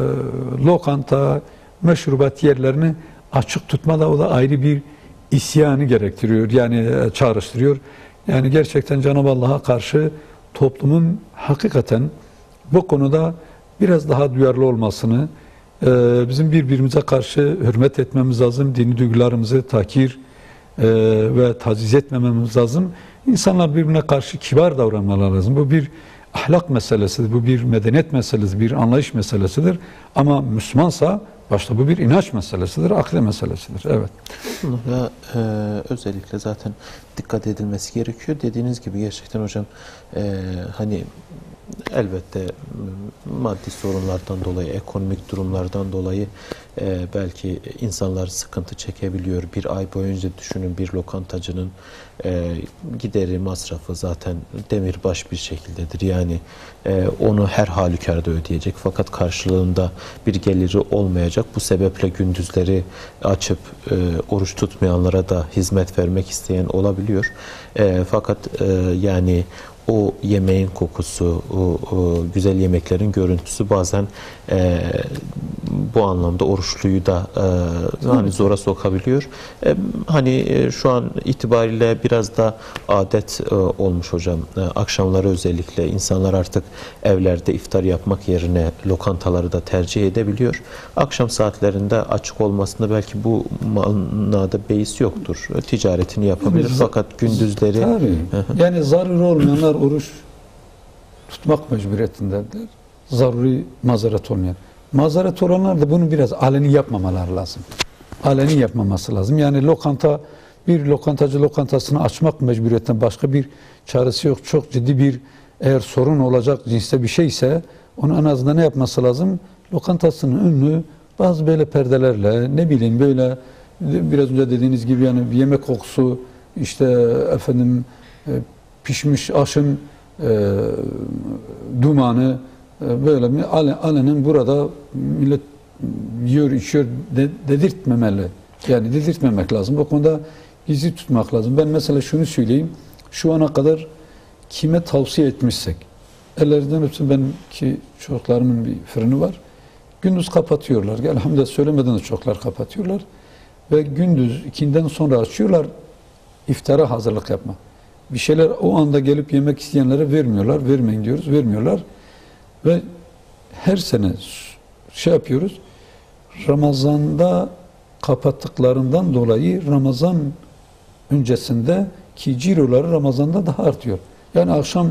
S2: lokanta, meşrubat yerlerini açık tutma da o da ayrı bir isyanı gerektiriyor. Yani e, çağrıştırıyor. Yani gerçekten Cenab-ı Allah'a karşı toplumun hakikaten bu konuda biraz daha duyarlı olmasını, e, bizim birbirimize karşı hürmet etmemiz lazım, dini duygularımızı takir e, ve taciz etmememiz lazım. İnsanlar birbirine karşı kibar davranmaları lazım. Bu bir ahlak meselesidir, bu bir medeniyet meselesidir, bir anlayış meselesidir. Ama Müslümansa başta bu bir inanç meselesidir, akide meselesidir. Evet.
S1: Bunlara e, özellikle zaten dikkat edilmesi gerekiyor. Dediğiniz gibi gerçekten hocam e, hani elbette maddi sorunlardan dolayı, ekonomik durumlardan dolayı e, belki insanlar sıkıntı çekebiliyor. Bir ay boyunca düşünün bir lokantacının e, gideri, masrafı zaten demirbaş bir şekildedir. Yani e, onu her halükarda ödeyecek. Fakat karşılığında bir geliri olmayacak. Bu sebeple gündüzleri açıp e, oruç tutmayanlara da hizmet vermek isteyen olabiliyor. E, fakat e, yani o yemeğin kokusu, o, o güzel yemeklerin görüntüsü bazen e, bu anlamda oruçluyu da e, hani zora sokabiliyor. E, hani e, şu an itibariyle biraz da adet e, olmuş hocam. E, akşamları özellikle insanlar artık evlerde iftar yapmak yerine lokantaları da tercih edebiliyor. Akşam saatlerinde açık olmasında belki bu manada beis yoktur. Ticaretini yapabilir evet, fakat gündüzleri...
S2: Tabii. Yani zaruri olmayanlar oruç tutmak mecburiyetindedir. Zaruri mazeret olmayan. Mazeret olanlar da bunu biraz aleni yapmamaları lazım. Aleni yapmaması lazım. Yani lokanta, bir lokantacı lokantasını açmak mecburiyetten başka bir çaresi yok. Çok ciddi bir eğer sorun olacak cinste bir şeyse onu en azından ne yapması lazım? lokantasının önünü bazı böyle perdelerle, ne bileyim böyle biraz önce dediğiniz gibi yani yemek kokusu, işte efendim pişmiş aşın e, dumanı e, böyle mi alenen burada millet yiyor içiyor de, dedirtmemeli. Yani dedirtmemek lazım. O konuda gizli tutmak lazım. Ben mesela şunu söyleyeyim. Şu ana kadar kime tavsiye etmişsek, ellerinden öpsün, ben ki çocuklarımın bir fırını var. Gündüz kapatıyorlar. Elhamdülillah söylemeden de çocuklar kapatıyorlar. Ve gündüz ikinden sonra açıyorlar. İftara hazırlık yapma. Bir şeyler o anda gelip yemek isteyenlere vermiyorlar. Vermeyin diyoruz. Vermiyorlar. Ve her sene şey yapıyoruz. Ramazan'da kapattıklarından dolayı Ramazan öncesinde ki ciroları Ramazan'da daha artıyor. Yani akşam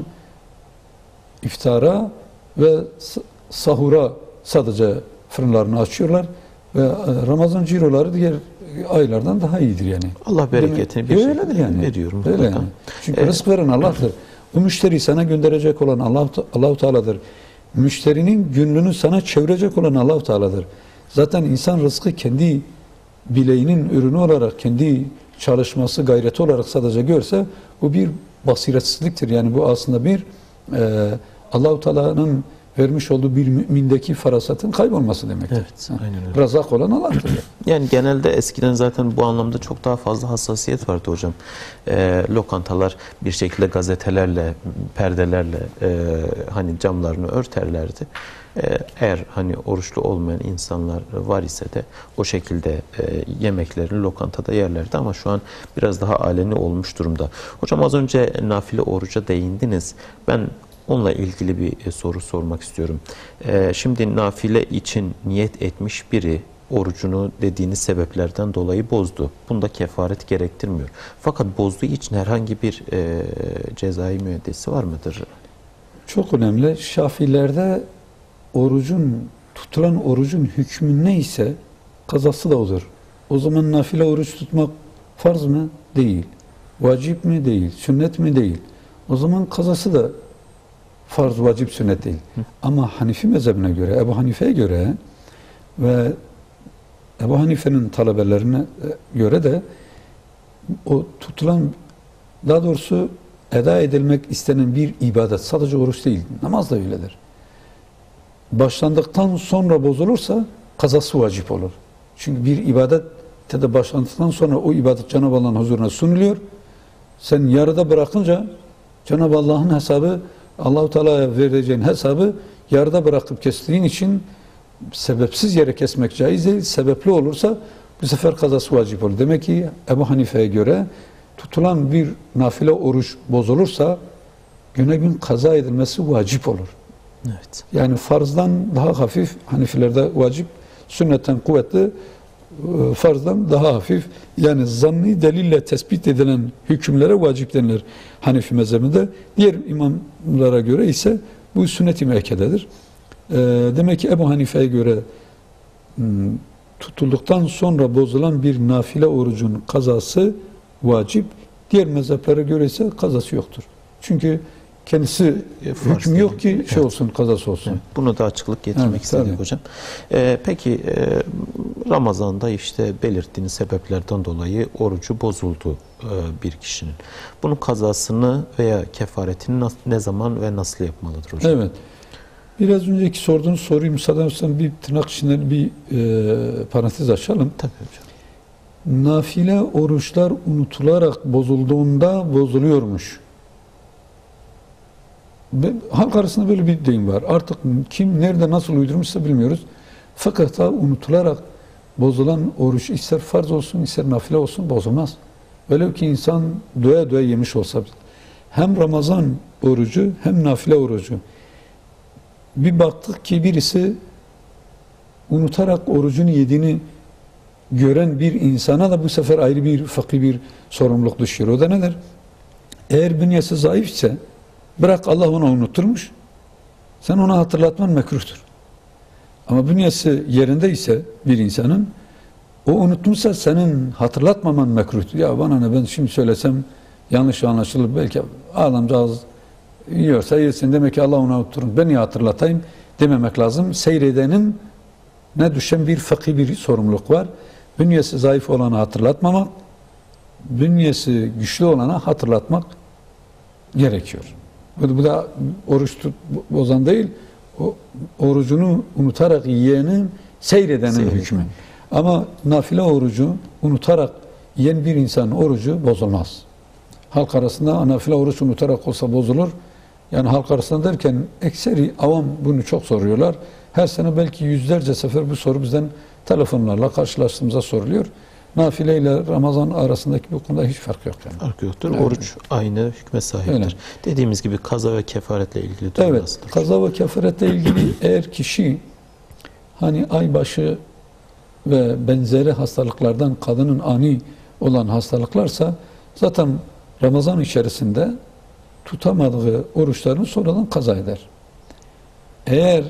S2: iftara ve sahura sadece fırınlarını açıyorlar ve Ramazan ciroları diğer aylardan daha iyidir yani.
S1: Allah bereketini bir şekilde
S2: yani.
S1: veriyorum.
S2: Öyle yani. Çünkü
S1: ee,
S2: rızk veren Allah'tır. O müşteriyi sana gönderecek olan Allah Allahu Teala'dır. Müşterinin gönlünü sana çevirecek olan Allahu Teala'dır. Zaten insan rızkı kendi bileğinin ürünü olarak, kendi çalışması, gayreti olarak sadece görse bu bir basiretsizliktir. Yani bu aslında bir e, Allah-u Teala'nın vermiş olduğu bir mümindeki farasatın kaybolması demektir.
S1: Evet, aynen öyle.
S2: Razak olan Allah'tır.
S1: Yani genelde eskiden zaten bu anlamda çok daha fazla hassasiyet vardı hocam. E, lokantalar bir şekilde gazetelerle, perdelerle e, hani camlarını örterlerdi. E, eğer hani oruçlu olmayan insanlar var ise de o şekilde e, yemeklerini lokantada yerlerdi ama şu an biraz daha aleni olmuş durumda. Hocam az önce nafile oruca değindiniz. Ben onunla ilgili bir soru sormak istiyorum. Ee, şimdi nafile için niyet etmiş biri orucunu dediğiniz sebeplerden dolayı bozdu. Bunda kefaret gerektirmiyor. Fakat bozduğu için herhangi bir e, cezai müeyyidesi var mıdır?
S2: Çok önemli. Şafilerde orucun, tutulan orucun hükmü neyse kazası da odur. O zaman nafile oruç tutmak farz mı? Değil. Vacip mi? Değil. Sünnet mi? Değil. O zaman kazası da farz, vacip, sünnet değil. Hı. Ama Hanifi mezhebine göre, Ebu Hanife'ye göre ve Ebu Hanife'nin talebelerine göre de o tutulan, daha doğrusu eda edilmek istenen bir ibadet, sadece oruç değil, namaz da öyledir. Başlandıktan sonra bozulursa kazası vacip olur. Çünkü bir ibadette de başlandıktan sonra o ibadet Cenab-ı Allah'ın huzuruna sunuluyor. Sen yarıda bırakınca Cenab-ı Allah'ın hesabı, Allah-u Teala'ya vereceğin hesabı yarıda bırakıp kestiğin için sebepsiz yere kesmek caiz değil. Sebepli olursa bu sefer kazası vacip olur. Demek ki Ebu Hanife'ye göre tutulan bir nafile oruç bozulursa güne gün kaza edilmesi vacip olur.
S1: Evet.
S2: Yani farzdan daha hafif, Hanifilerde vacip, sünnetten kuvvetli, farzdan daha hafif. Yani zanni delille tespit edilen hükümlere vacip denilir Hanefi mezhebinde. Diğer imamlara göre ise bu sünnet-i müekkededir. Ee, demek ki Ebu Hanife'ye göre tutulduktan sonra bozulan bir nafile orucun kazası vacip. Diğer mezheplere göre ise kazası yoktur. Çünkü kendisi e, hüküm yok ki evet. şey olsun, kazası olsun. Evet,
S1: bunu da açıklık getirmek evet, istedik tabii. hocam. Ee, peki e, Ramazan'da işte belirttiğiniz sebeplerden dolayı orucu bozuldu e, bir kişinin. Bunun kazasını veya kefaretini nasıl, ne zaman ve nasıl yapmalıdır hocam?
S2: Evet. Biraz önceki sorduğunuz soruyu müsaade edersen bir tırnak içinden bir e, parantez açalım.
S1: Tabii hocam.
S2: Nafile oruçlar unutularak bozulduğunda bozuluyormuş. Halk arasında böyle bir deyim var. Artık kim nerede nasıl uydurmuşsa bilmiyoruz. Fakat da unutularak bozulan oruç ister farz olsun ister nafile olsun bozulmaz. Velev ki insan doya doya yemiş olsa hem Ramazan orucu hem nafile orucu. Bir baktık ki birisi unutarak orucunu yediğini gören bir insana da bu sefer ayrı bir fıkhi bir sorumluluk düşüyor. O da nedir? Eğer bünyesi zayıf ise bırak Allah ona unutturmuş. Sen ona hatırlatman mekruhtur. Ama bünyesi yerindeyse bir insanın o unutmuşsa senin hatırlatmaman mekruhtur. Ya bana ne ben şimdi söylesem yanlış anlaşılır. Belki adamcağız yiyorsa yesin demek ki Allah ona unutturun. Ben niye hatırlatayım dememek lazım. Seyredenin ne düşen bir fıkhi bir sorumluluk var. Bünyesi zayıf olanı hatırlatmamak, bünyesi güçlü olana hatırlatmak gerekiyor. Bu, bu da oruç tut, bozan değil, o, orucunu unutarak yiyenin seyredenin
S1: Seyredin.
S2: hükmü. Ama nafile orucu unutarak yiyen bir insanın orucu bozulmaz. Halk arasında nafile oruç unutarak olsa bozulur. Yani halk arasında derken ekseri avam bunu çok soruyorlar. Her sene belki yüzlerce sefer bu soru bizden telefonlarla karşılaştığımızda soruluyor. Nafile ile Ramazan arasındaki bu konuda hiç fark yok. Yani.
S1: Fark yoktur.
S2: Evet.
S1: Oruç aynı hükme sahiptir.
S2: Öyle.
S1: Dediğimiz gibi kaza ve kefaretle ilgili durum
S2: Evet,
S1: nasıldır?
S2: kaza ve kefaretle ilgili eğer kişi hani aybaşı ve benzeri hastalıklardan kadının ani olan hastalıklarsa zaten Ramazan içerisinde tutamadığı oruçlarını sonradan kaza eder. Eğer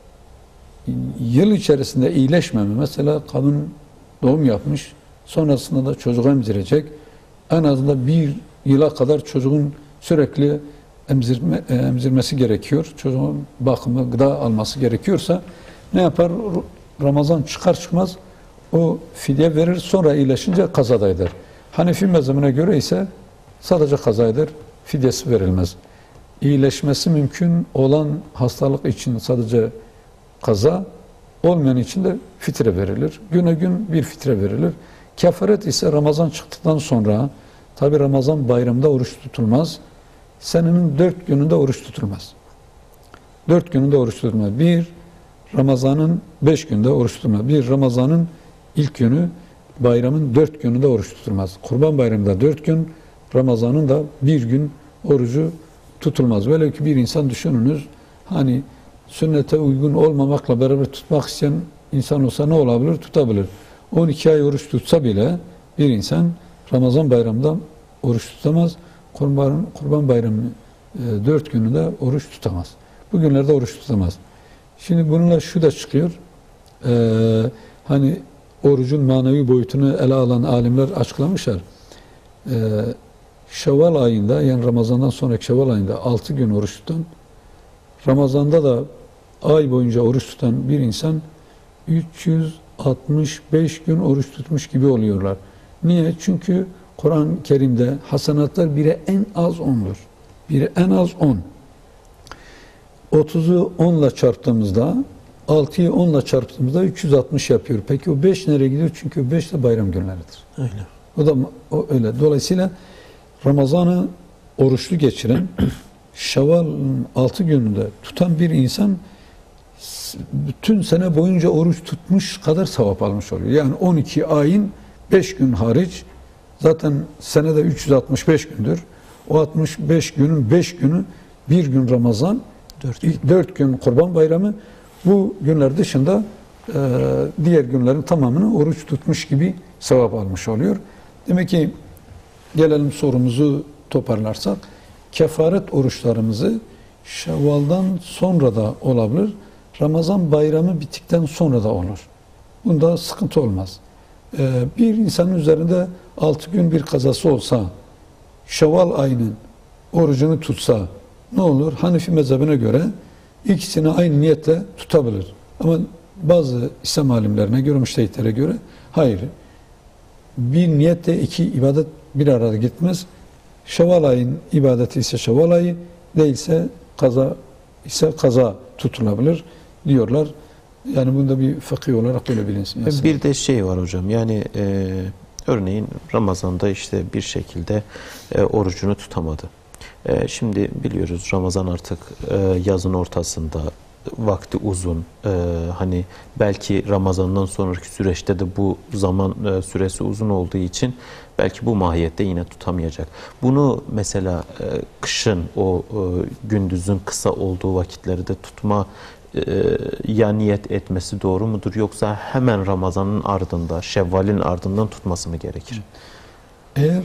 S2: yıl içerisinde iyileşmeme, mesela kadın doğum yapmış, sonrasında da çocuğu emzirecek, en azından bir yıla kadar çocuğun sürekli emzirme, emzirmesi gerekiyor. Çocuğun bakımı, gıda alması gerekiyorsa ne yapar? Ramazan çıkar çıkmaz o fidye verir, sonra iyileşince kazada eder. Hanefi mezhebine göre ise sadece kaza eder, fidyesi verilmez. İyileşmesi mümkün olan hastalık için sadece kaza, olmayan için de fitre verilir. Güne gün bir fitre verilir. Kefaret ise Ramazan çıktıktan sonra, tabi Ramazan bayramında oruç tutulmaz. Senenin dört gününde oruç tutulmaz. Dört gününde oruç tutulmaz. Bir, Ramazan'ın beş günde oruç tutulmaz. Bir, Ramazan'ın ilk günü, bayramın dört gününde oruç tutulmaz. Kurban Bayramı'nda dört gün, Ramazan'ın da bir gün orucu tutulmaz. Böyle ki bir insan düşününüz, hani sünnete uygun olmamakla beraber tutmak isteyen insan olsa ne olabilir? Tutabilir. on iki ay oruç tutsa bile bir insan Ramazan bayramında oruç tutamaz. Kurban, Kurban Bayramı e, dört gününde oruç tutamaz. Bu günlerde oruç tutamaz. Şimdi bununla şu da çıkıyor. E, hani orucun manevi boyutunu ele alan alimler açıklamışlar. E, Şevval ayında, yani Ramazan'dan sonraki Şevval ayında altı gün oruç tutan, Ramazan'da da ay boyunca oruç tutan bir insan üç yüz altmış beş gün oruç tutmuş gibi oluyorlar. Niye? Çünkü Kur'an-ı Kerim'de hasenatlar bire en az ondur. Bire en az on. otuzu on ile çarptığımızda, altıyı on ile çarptığımızda üç yüz altmış yapıyor. Peki o beş nereye gidiyor? Çünkü o beş de bayram günleridir.
S1: Öyle.
S2: O da o öyle. Dolayısıyla Ramazan'ı oruçlu geçiren, Şevval'ın altı gününde tutan bir insan bütün sene boyunca oruç tutmuş kadar sevap almış oluyor. Yani on iki ayın beş gün hariç, zaten senede üç yüz altmış beş gündür. O altmış beş günün beş günü bir gün Ramazan, dört gün Kurban Bayramı. Bu günler dışında e, diğer günlerin tamamını oruç tutmuş gibi sevap almış oluyor. Demek ki gelelim sorumuzu toparlarsak, kefaret oruçlarımızı Şevval'dan sonra da olabilir, Ramazan bayramı bittikten sonra da olur. Bunda sıkıntı olmaz. Ee, bir insanın üzerinde altı gün bir kazası olsa, Şevval ayının orucunu tutsa ne olur? Hanefi mezhebine göre ikisini aynı niyetle tutabilir. Ama bazı İslam alimlerine göre, müştehitlere göre hayır. Bir niyetle iki ibadet bir arada gitmez. Şevval ayın ibadeti ise Şevval ayı, değilse kaza ise kaza tutulabilir diyorlar. Yani bunda bir fıkhi olarak böyle bilinsin. Mesela.
S1: Bir de şey var hocam, yani e, örneğin Ramazan'da işte bir şekilde e, orucunu tutamadı. E, şimdi biliyoruz Ramazan artık e, yazın ortasında, vakti uzun. E, hani belki Ramazan'dan sonraki süreçte de bu zaman e, süresi uzun olduğu için belki bu mahiyette yine tutamayacak. Bunu mesela e, kışın o e, gündüzün kısa olduğu vakitleri de tutma e, ya niyet etmesi doğru mudur? Yoksa hemen Ramazan'ın ardında, Şevval'in ardından tutması mı gerekir?
S2: Eğer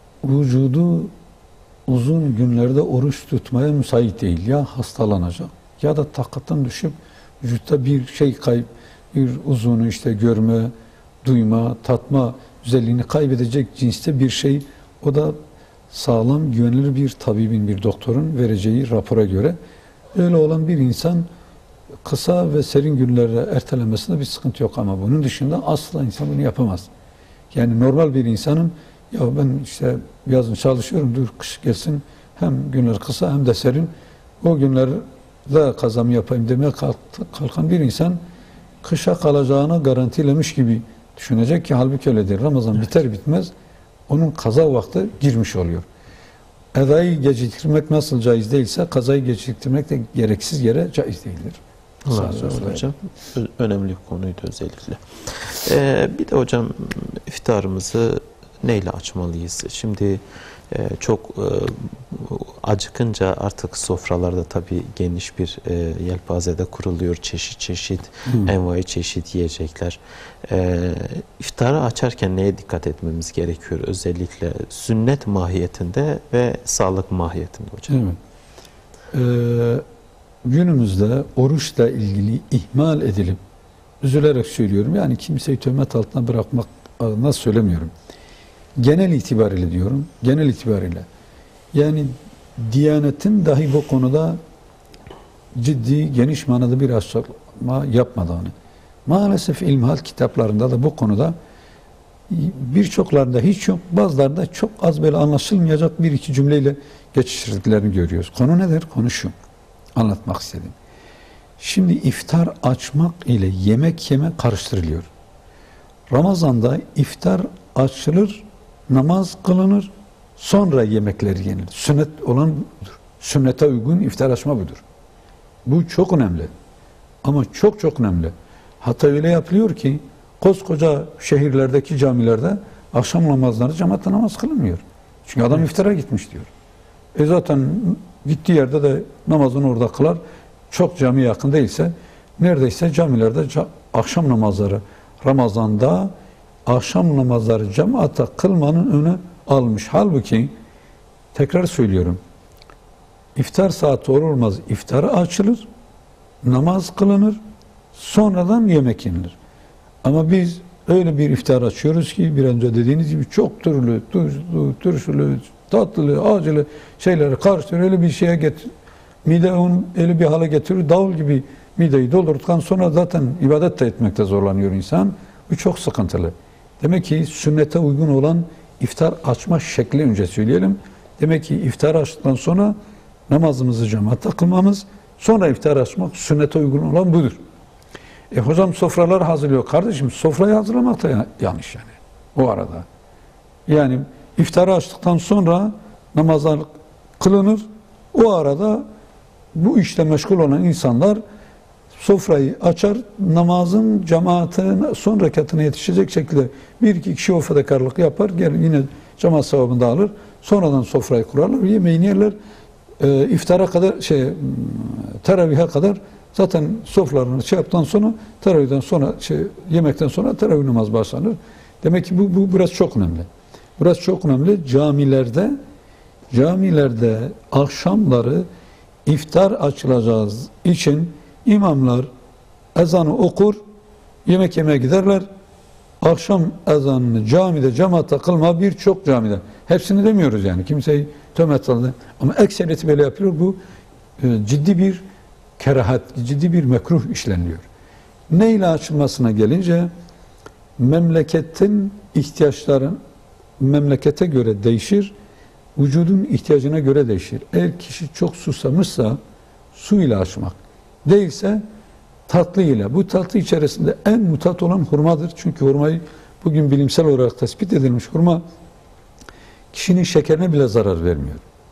S2: vücudu uzun günlerde oruç tutmaya müsait değil, ya hastalanacak ya da takattan düşüp vücutta bir şey kayıp, bir uzunu işte görme, duyma, tatma özelliğini kaybedecek cinste bir şey, o da sağlam, güvenilir bir tabibin, bir doktorun vereceği rapora göre öyle olan bir insan kısa ve serin günlere ertelemesinde bir sıkıntı yok ama bunun dışında asla insan bunu yapamaz. Yani normal bir insanın ya ben işte yazın çalışıyorum, dur kış gelsin, hem günler kısa hem de serin, o günlerde kazamı yapayım demeye kalkan bir insan kışa kalacağına garantilemiş gibi düşünecek ki halbuki öyle değil. Ramazan evet. biter bitmez onun kaza vakti girmiş oluyor. Edayı geciktirmek nasıl caiz değilse kazayı geciktirmek de gereksiz yere caiz değildir.
S1: Allah razı olsun hocam. Önemli bir konuydu özellikle. Ee, bir de hocam iftarımızı neyle açmalıyız? Şimdi e, çok e, acıkınca artık sofralarda tabii geniş bir e, yelpazede kuruluyor. Çeşit çeşit, hmm. envai çeşit yiyecekler. E, iftarı açarken neye dikkat etmemiz gerekiyor? Özellikle sünnet mahiyetinde ve sağlık mahiyetinde hocam.
S2: Evet. Ee, günümüzde oruçla ilgili ihmal edilip, üzülerek söylüyorum, yani kimseyi töhmet altına bırakmak adına söylemiyorum. Genel itibariyle diyorum, genel itibariyle. Yani Diyanet'in dahi bu konuda ciddi, geniş manada bir açıklama yapmadığını. Maalesef ilmihal kitaplarında da bu konuda birçoklarında hiç yok, bazılarında çok az böyle anlaşılmayacak bir iki cümleyle geçiştirdiklerini görüyoruz. Konu nedir? Konu şu. Anlatmak istedim. Şimdi iftar açmak ile yemek yeme karıştırılıyor. Ramazan'da iftar açılır, namaz kılınır, sonra yemekler yenir. Sünnet olan budur. Sünnete uygun iftar açma budur. Bu çok önemli. Ama çok çok önemli. Hatta öyle yapılıyor ki koskoca şehirlerdeki camilerde akşam namazları cemaatle namaz kılınmıyor. Çünkü adam evet. iftara gitmiş diyor. E zaten gittiği yerde de namazını orada kılar. Çok cami yakın değilse neredeyse camilerde akşam namazları Ramazan'da akşam namazları cemaate kılmanın önü almış. Halbuki tekrar söylüyorum. İftar saati olur olmaz iftara açılır, namaz kılınır, sonradan yemek yenilir. Ama biz öyle bir iftar açıyoruz ki bir önce dediğiniz gibi çok türlü, tuzlu, turşulu, tatlı, acılı şeyleri karıştırıyor, öyle bir şeye getir. Mide onu öyle bir hale getiriyor, davul gibi mideyi doldurduktan sonra zaten ibadet de etmekte zorlanıyor insan. Bu çok sıkıntılı. Demek ki sünnete uygun olan iftar açma şekli önce söyleyelim. Demek ki iftar açtıktan sonra namazımızı cemaate kılmamız, sonra iftar açmak sünnete uygun olan budur. E hocam sofralar hazırlıyor. Kardeşim sofrayı hazırlamak da yanlış yani o arada. Yani iftarı açtıktan sonra namazlar kılınır. O arada bu işle meşgul olan insanlar sofrayı açar, namazın cemaatine son rekatına yetişecek şekilde bir iki kişi o fedakarlık yapar, gel yine cemaat sevabını da alır. Sonradan sofrayı kurarlar, yemeğini yerler. E, iftara kadar, şey, teravihe kadar zaten sofralarını şey yaptıktan sonra, teravihden sonra, şey, yemekten sonra teravih namaz başlanır. Demek ki bu, bu biraz çok önemli. Burası çok önemli. Camilerde, camilerde akşamları iftar açılacağız için imamlar ezanı okur, yemek yemeye giderler. Akşam ezanını camide, cemaate kılma birçok camide. Hepsini demiyoruz yani. Kimseyi töhmet altında. Ama ekseriyeti böyle yapıyor. Bu e, ciddi bir kerahat, ciddi bir mekruh işleniliyor. Neyle açılmasına gelince memleketin ihtiyaçları memlekete göre değişir. Vücudun ihtiyacına göre değişir. Eğer kişi çok susamışsa su ile açmak. Değilse tatlı ile. Bu tatlı içerisinde en mutat olan hurmadır. Çünkü hurmayı bugün bilimsel olarak tespit edilmiş. Hurma kişinin şekerine bile zarar vermiyor.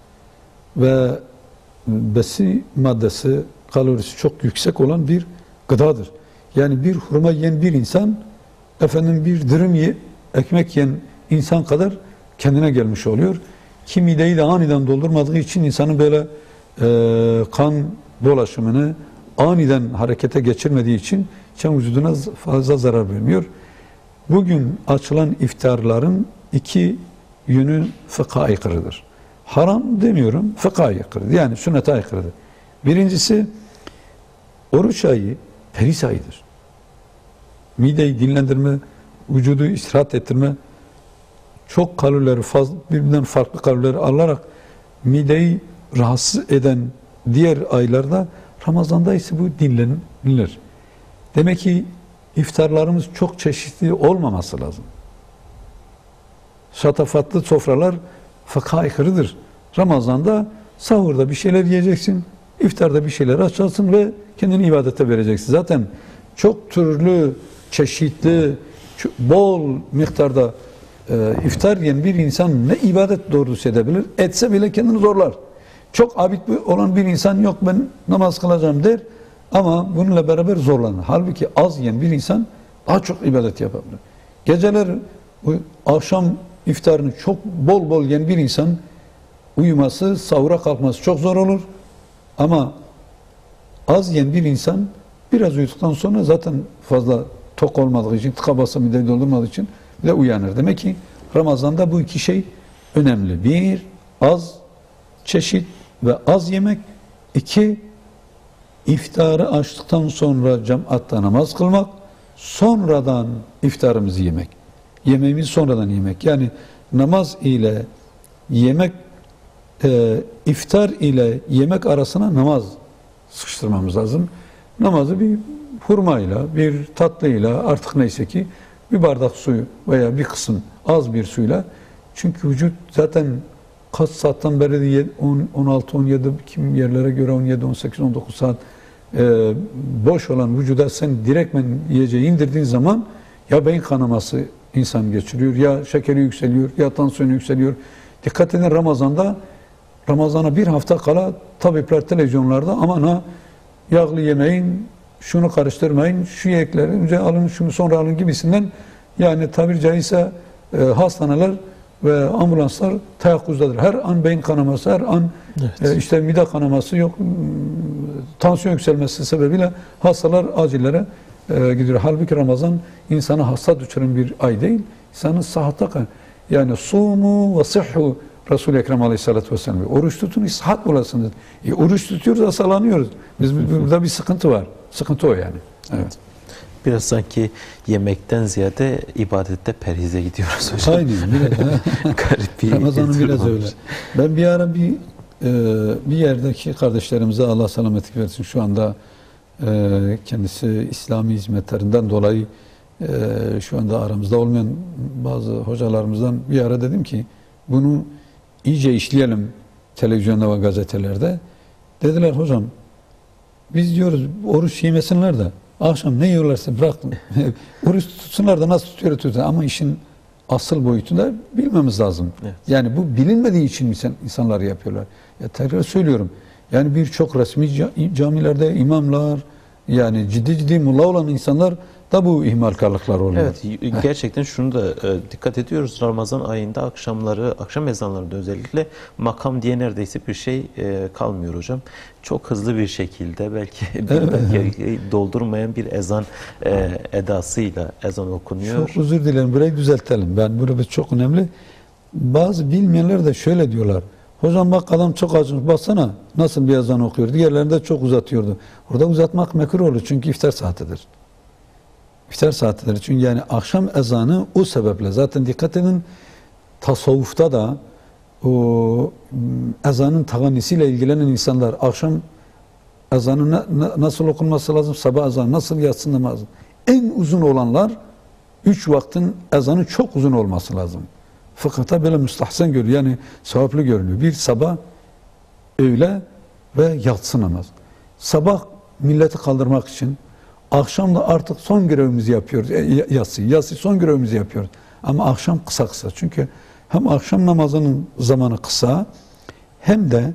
S2: Ve besin maddesi, kalorisi çok yüksek olan bir gıdadır. Yani bir hurma yiyen bir insan, efendim bir dürüm ye, ekmek yiyen insan kadar kendine gelmiş oluyor. Ki mideyi de aniden doldurmadığı için insanın böyle e, kan dolaşımını aniden harekete geçirmediği için can vücuduna fazla zarar vermiyor. Bugün açılan iftarların iki yönü fıkha aykırıdır. Haram demiyorum, fıkha aykırıdır. Yani sünnete aykırıdır. Birincisi, oruç ayı feris ayıdır. Mideyi dinlendirme, vücudu istirahat ettirme, çok kalorileri fazla, birbirinden farklı kalorileri alarak mideyi rahatsız eden diğer aylarda Ramazan'da ise bu dinlenilir. Demek ki iftarlarımız çok çeşitli olmaması lazım. Şatafatlı sofralar fıkha aykırıdır. Ramazan'da sahurda bir şeyler yiyeceksin, iftarda bir şeyler açacaksın ve kendini ibadete vereceksin. Zaten çok türlü, çeşitli, bol miktarda e, iftar yiyen bir insan ne ibadet doğrusu edebilir? Etse bile kendini zorlar. Çok abid olan bir insan yok ben namaz kılacağım der ama bununla beraber zorlanır. Halbuki az yiyen bir insan daha çok ibadet yapabilir. Geceler bu akşam iftarını çok bol bol yiyen bir insan uyuması, sahura kalkması çok zor olur. Ama az yiyen bir insan biraz uyuduktan sonra zaten fazla tok olmadığı için, tıka basa mideyi doldurmadığı için de uyanır. Demek ki Ramazan'da bu iki şey önemli. Bir, az çeşit ve az yemek. İki, iftarı açtıktan sonra cemaatta namaz kılmak. Sonradan iftarımızı yemek. Yemeğimizi sonradan yemek. Yani namaz ile yemek, e, iftar ile yemek arasına namaz sıkıştırmamız lazım. Namazı bir hurmayla, bir tatlıyla artık neyse ki bir bardak suyu veya bir kısım az bir suyla. Çünkü vücut zaten kaç saatten beri on altı on yedi kim yerlere göre on yedi on sekiz on dokuz saat e, boş olan vücuda sen direktmen yiyeceği indirdiğin zaman ya beyin kanaması insan geçiriyor, ya şekeri yükseliyor, ya tansiyonu yükseliyor. Dikkat edin Ramazan'da, Ramazan'a bir hafta kala tabipler televizyonlarda aman ha yağlı yemeyin, şunu karıştırmayın, şu yekleri önce alın, şunu sonra alın gibisinden yani tabiri caizse e, hastaneler ve ambulanslar teyakkuzdadır. Her an beyin kanaması, her an evet. e, işte mide kanaması yok, tansiyon yükselmesi sebebiyle hastalar acillere e, gidiyor. Halbuki Ramazan insanı hasta düşüren bir ay değil, insanı sıhhata yani sumu ve sihhu Resul-i Ekrem Aleyhisselatü Vesselam. Oruç tutun, sıhhat bulasınız. E, oruç tutuyoruz, hastalanıyoruz. Biz burada bir sıkıntı var. Sıkıntı o yani. Evet. Evet.
S1: Biraz sanki yemekten ziyade ibadette perhize gidiyoruz hocam.
S2: Aynen. Garip bir Ramazan'ın biraz olmuş. Öyle. Ben bir ara bir e, bir yerdeki kardeşlerimize Allah selametlik versin. Şu anda e, kendisi İslami hizmetlerinden dolayı e, şu anda aramızda olmayan bazı hocalarımızdan bir ara dedim ki bunu iyice işleyelim televizyonda ve gazetelerde. Dediler hocam biz diyoruz oruç yemesinler de akşam ne yiyorlarsa bırakın. Oruç tutsunlar da nasıl tutuyor tutuyor. Ama işin asıl boyutunu da bilmemiz lazım. Evet. Yani bu bilinmediği için insanlar yapıyorlar. Ya tekrar söylüyorum. Yani birçok resmi camilerde imamlar yani ciddi ciddi mulla olan insanlar da bu ihmalkarlıklar oluyor.
S1: Evet, gerçekten şunu da e, dikkat ediyoruz. Ramazan ayında akşamları, akşam ezanlarında özellikle makam diye neredeyse bir şey e, kalmıyor hocam. Çok hızlı bir şekilde belki evet. doldurmayan bir ezan e, edasıyla ezan okunuyor.
S2: Çok özür dilerim. Burayı düzeltelim. Ben burada çok önemli. Bazı bilmeyenler de şöyle diyorlar. Hocam bak adam çok acımış. Baksana nasıl bir ezan okuyor. Diğerlerinde çok uzatıyordu. Orada uzatmak mekruh olur. Çünkü iftar saatidir. İftar saatleri. Çünkü yani akşam ezanı o sebeple. Zaten dikkat edin tasavvufta da o ezanın taganisiyle ilgilenen insanlar akşam ezanı na, na, nasıl okunması lazım, sabah ezanı nasıl yatsın namazı. En uzun olanlar üç vaktin ezanı çok uzun olması lazım. Fıkıhta böyle müstahsen görülüyor. Yani sevaplı görünüyor. Bir sabah, öğle ve yatsı namaz. Sabah milleti kaldırmak için akşam da artık son görevimizi yapıyoruz. Yatsı. Yatsı son görevimizi yapıyoruz. Ama akşam kısa kısa. Çünkü hem akşam namazının zamanı kısa hem de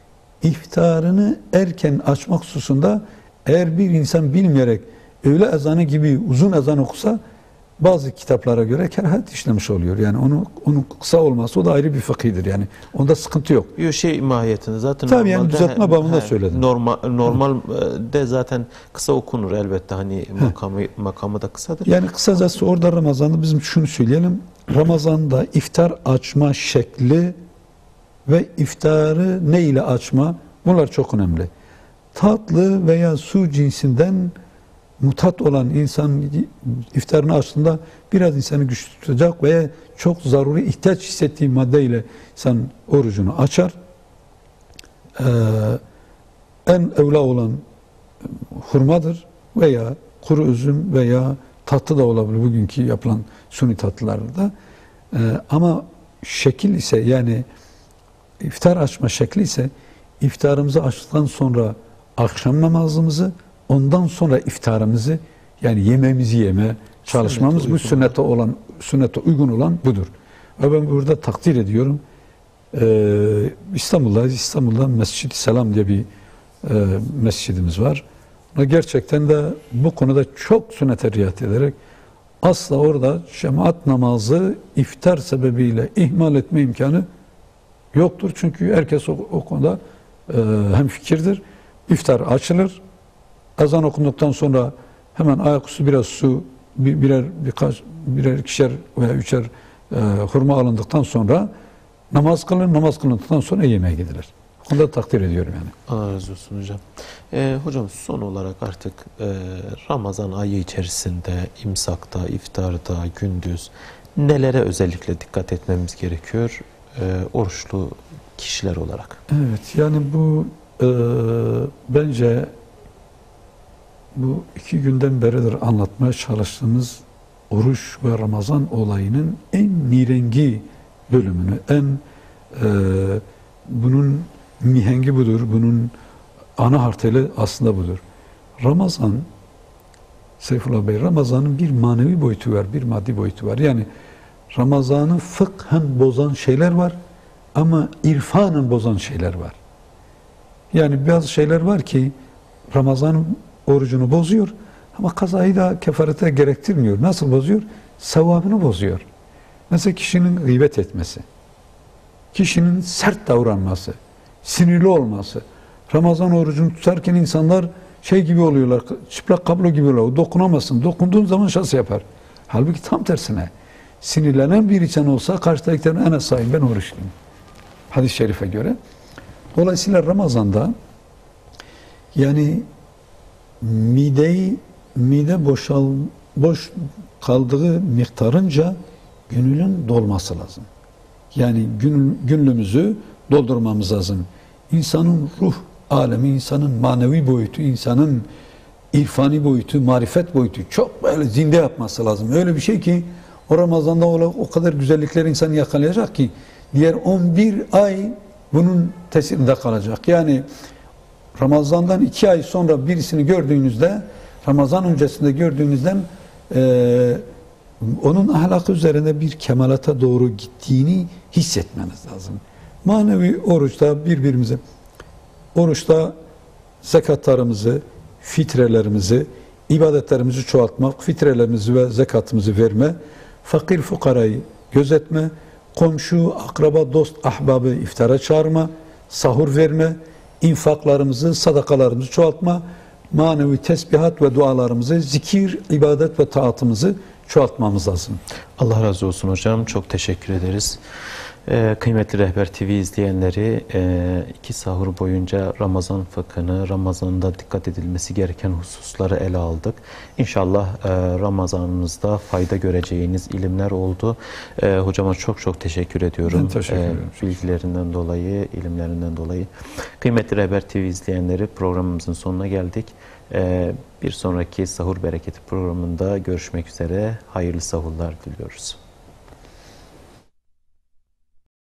S2: iftarını erken açmak hususunda eğer bir insan bilmeyerek öğle ezanı gibi uzun ezan okusa bazı kitaplara göre kerahat işlemiş oluyor. Yani onu onun kısa olması o da ayrı bir fıkhidir. Yani onda sıkıntı yok.
S1: Yok şey mahiyetinde zaten
S2: tabii yani düzeltme babında söyledim.
S1: Normal normalde zaten kısa okunur elbette hani makamı makamı da kısadır.
S2: Yani kısacası orada Ramazan'da bizim şunu söyleyelim. Ramazan'da iftar açma şekli ve iftarı ne ile açma bunlar çok önemli. Tatlı veya su cinsinden mutat olan insan iftarını açtığında biraz insanı güçlü tutacak veya çok zaruri ihtiyaç hissettiği maddeyle insan orucunu açar. Ee, en evla olan hurmadır veya kuru üzüm veya tatlı da olabilir bugünkü yapılan suni tatlılarda. E, ama şekil ise yani iftar açma şekli ise iftarımızı açtıktan sonra akşam namazımızı, ondan sonra iftarımızı yani yemeğimizi yeme çalışmamız sünnete bu sünnete olan sünnete uygun olan budur. Ve ben burada takdir ediyorum. Ee, İstanbul'da İstanbul'da Mescid-i Selam diye bir e, mescidimiz var. Ve gerçekten de bu konuda çok sünnete riayet ederek asla orada cemaat namazı iftar sebebiyle ihmal etme imkanı yoktur. Çünkü herkes o, o konuda e, hemfikirdir. İftar açılır. Ezan okunduktan sonra hemen ayaküstü biraz su, bir, birer birkaç birer ikişer veya üçer e, hurma alındıktan sonra namaz kılın. Namaz kılındıktan sonra yemeğe gidilir. Bu konuda takdir ediyorum yani.
S1: Allah razı olsun hocam. Ee, hocam son olarak artık e, Ramazan ayı içerisinde imsakta, iftarda, gündüz nelere özellikle dikkat etmemiz gerekiyor e, oruçlu kişiler olarak?
S2: Evet yani bu e, bence bu iki günden beridir anlatmaya çalıştığımız oruç ve Ramazan olayının en nirengi bölümünü, en e, bunun mihengi budur, bunun ana harteli aslında budur. Ramazan, Seyfullah Bey, Ramazan'ın bir manevi boyutu var, bir maddi boyutu var. Yani Ramazan'ı fıkhen bozan şeyler var ama irfanın bozan şeyler var. Yani bazı şeyler var ki Ramazan'ın orucunu bozuyor ama kazayı da kefarete gerektirmiyor. Nasıl bozuyor? Sevabını bozuyor. Mesela kişinin gıybet etmesi, kişinin sert davranması, sinirli olması. Ramazan orucunu tutarken insanlar şey gibi oluyorlar, çıplak kablo gibi oluyorlar. Dokunamazsın. Dokunduğun zaman şas yapar. Halbuki tam tersine. Sinirlenen bir insan olsa karşıdakilerin en sahip ben oruçluyum. Hadis-i şerife göre. Dolayısıyla Ramazan'da yani mideyi mide boşal boş kaldığı miktarınca gönülün dolması lazım. Yani gün, günlüğümüzü doldurmamız lazım. İnsanın ruh alemi, insanın manevi boyutu, insanın irfani boyutu, marifet boyutu çok böyle zinde yapması lazım. Öyle bir şey ki o Ramazan'da o kadar güzellikler insan yakalayacak ki diğer on bir ay bunun tesirinde kalacak. Yani Ramazan'dan iki ay sonra birisini gördüğünüzde, Ramazan öncesinde gördüğünüzden e, onun ahlakı üzerinde bir kemalata doğru gittiğini hissetmeniz lazım. Manevi oruçta birbirimize, oruçta zekatlarımızı, fitrelerimizi, ibadetlerimizi çoğaltmak, fitrelerimizi ve zekatımızı verme, fakir fukarayı gözetme, komşu, akraba, dost, ahbabı iftara çağırma, sahur verme, infaklarımızı, sadakalarımızı çoğaltma, manevi tesbihat ve dualarımızı, zikir, ibadet ve taatımızı çoğaltmamız lazım.
S1: Allah razı olsun hocam. Çok teşekkür ederiz. Ee, kıymetli Rehber T V izleyenleri, e, iki sahur boyunca Ramazan fıkhını, Ramazan'da dikkat edilmesi gereken hususları ele aldık. İnşallah e, Ramazanınızda fayda göreceğiniz ilimler oldu. E, hocama çok çok teşekkür ediyorum.
S2: Ben teşekkür ederim.
S1: E, bilgilerinden dolayı, ilimlerinden dolayı. Kıymetli Rehber T V izleyenleri, programımızın sonuna geldik. E, bir sonraki Sahur Bereketi programında görüşmek üzere. Hayırlı sahurlar diliyoruz.